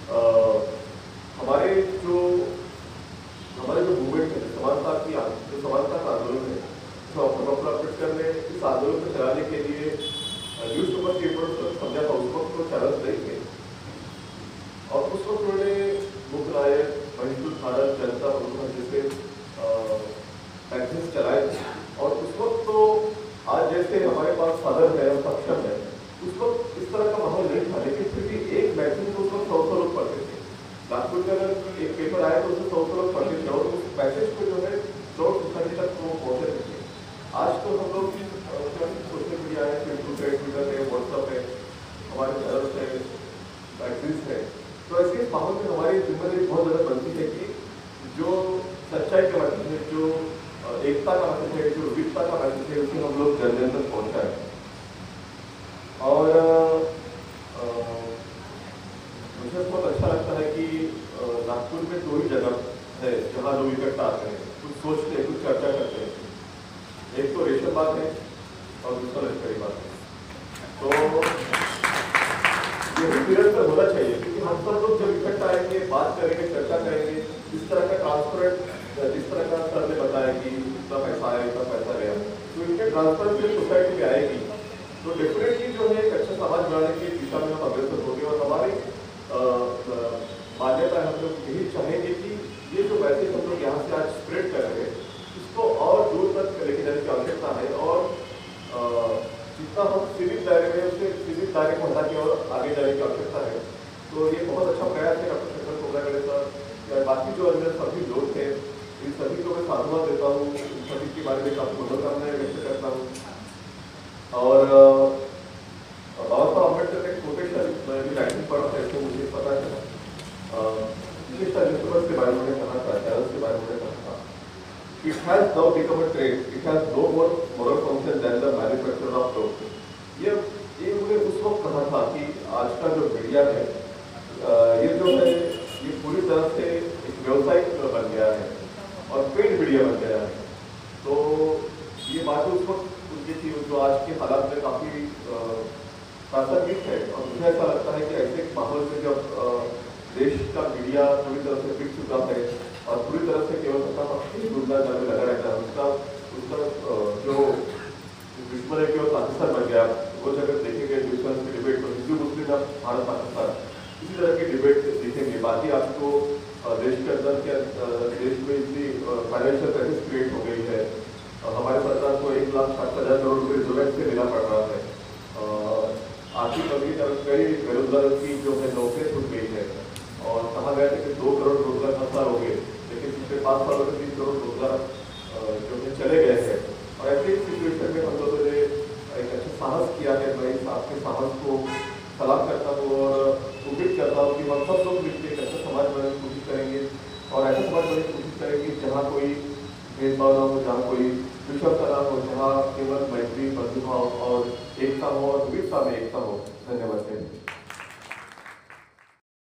हमारे जो मूवमेंट है, समानता का आंदोलन है, तो डॉक्टर अम्बेडकर ने इस आंदोलन को चलाने के लिए न्यूज पेपर के ऊपर समझा था। उस वक्त तो चैनल्स नहीं थे और उस वक्त उन्होंने मुखनायक, महिंदू भारत, जनता प्रमुख जैसे मैगजीन्स चलाए थे। और उस वक्त तो आज जैसे हमारे पास साधन है और सक्षम है, उस वक्त इस तरह का माहौल नहीं था, लेकिन फिर भी एक मैगजीन को उस वक्त 100 लोग पढ़ते थे। नागपुर का अगर एक पेपर आया तो उसमें 100 लोग पढ़ते थे और उस मैसेज को जो है क्राउड सोसाइटी तक वो पहुँचे थे। आज तो हम लोग सोशल मीडिया है, फेसबुक है, ट्विटर है, व्हाट्सअप है, हमारे चैनल्स है, मैगजीन्स है, तो ऐसे इस माहौल में हमारी जिम्मेदारी बहुत ज़्यादा बनती है कि जो सच्चाई का मैसेज है, जो एकता का मैसेज है, जो विविधता का मैसेज है, उसे हम लोग जन जन तक पहुँचाएं। और मुझे बहुत अच्छा लगता है कि नागपुर में दो ही जगह है जहाँ लोग इकट्ठा आते हैं, कुछ सोचते हैं, कुछ चर्चा करते हैं। एक तो रेशम बात है और दूसरा लश्करी बात है। तो ये निरंतर होना चाहिए, क्योंकि हम सब लोग जब इकट्ठा आएंगे, बात करेंगे, चर्चा करेंगे, इस तरह का ट्रांसपेरेंट, जिस तरह का सर ने बताया कि इतना पैसा आया, इतना पैसा गया, तो इनके ट्रांसपेरेंसी सोसाइटी में आएगी तो डेफिनेटली जो है एक अच्छा समाज बनाने की दिशा में हम अग्रसर होंगे। और हमारी मान्यता हम लोग यही चाहेंगे कि ये जो मैसेज हम लोग यहाँ से आज स्प्रेड कर रहे हैं, इसको और दूर तक लेके जाने की आवश्यकता है। और जितना हम सीमित दायरे में, उससे सीमित दायरे को हटा के और आगे जाने की आवश्यकता है। तो ये बहुत अच्छा प्रयास है डॉक्टर शंकर कोमरागड़े सर, बाकी जो अन्य सभी लोग थे, इन सभी को मैं साधुवाद देता हूँ, इन सभी के बारे में काफ़ी मनोकामनाएं व्यक्त करता हूँ। और बाबा साहब अम्बेडकर का एक कोटेशन मैं भी राइटिंग पढ़ा था, इसको मुझे पता चला, न्यूज़पेपर्स के बारे में कहा था, चैनल्स के बारे में कहा था, it has now become a trade, it has no more moral function than the manufacture of truth. ये उन्होंने उस वक्त कहा था कि आज का जो मीडिया है, ये जो है ये पूरी तरह से एक व्यवसायिक बन गया है और पेड मीडिया बन गया है। तो ये बात उस वक्त उनकी थी, जो आज के हालात में काफ़ी प्रासंगिक है। और मुझे ऐसा लगता है कि ऐसे माहौल में जब देश का मीडिया पूरी तरह से बिक चुका है और पूरी तरह से केवल सत्ता पक्ष ही ढूंढना में लगा रहता है, उसका जो दुश्मन है केवल पाकिस्तान बन गया। वो जगह देखेंगे दुश्मन की डिबेट तो हिंदू मुस्लिम या भारत पाकिस्तान, इसी तरह की डिबेट देखेंगे। बाकी आपको देश के अंदर क्या, देश में इतनी फाइनेंशियल क्राइसिस क्रिएट हो गई है, हमारे सरकार को 1,60,000 करोड़ रुपये जुलाई से लेना पड़ रहा है। आर्थिक कमी कई बेरोजगारों की जो है नौकरियाँ छूट गई है और कहा गया था कि 2 करोड़ रोजगार हर साल हो गए, लेकिन पिछले 5 सालों में 3 करोड़ रोजगार जो है चले गए हैं। और ऐसे सिचुएशन में हम लोगों ने एक अच्छा साहस किया है। मैं इस आपके साहस को सलाम करता हूँ और उम्मीद करता हूँ कि हम सब लोग मिलकर एक अच्छा समाज बनाने की कोशिश करेंगे और ऐसा समाज बनाने की कोशिश करेंगे जहाँ कोई भेदभाव ना हो, जहाँ कोई विषमता ना हो, जहाँ केवल मैत्री, बंधुभाव और एकता हो और विविधता में एकता हो। धन्यवाद।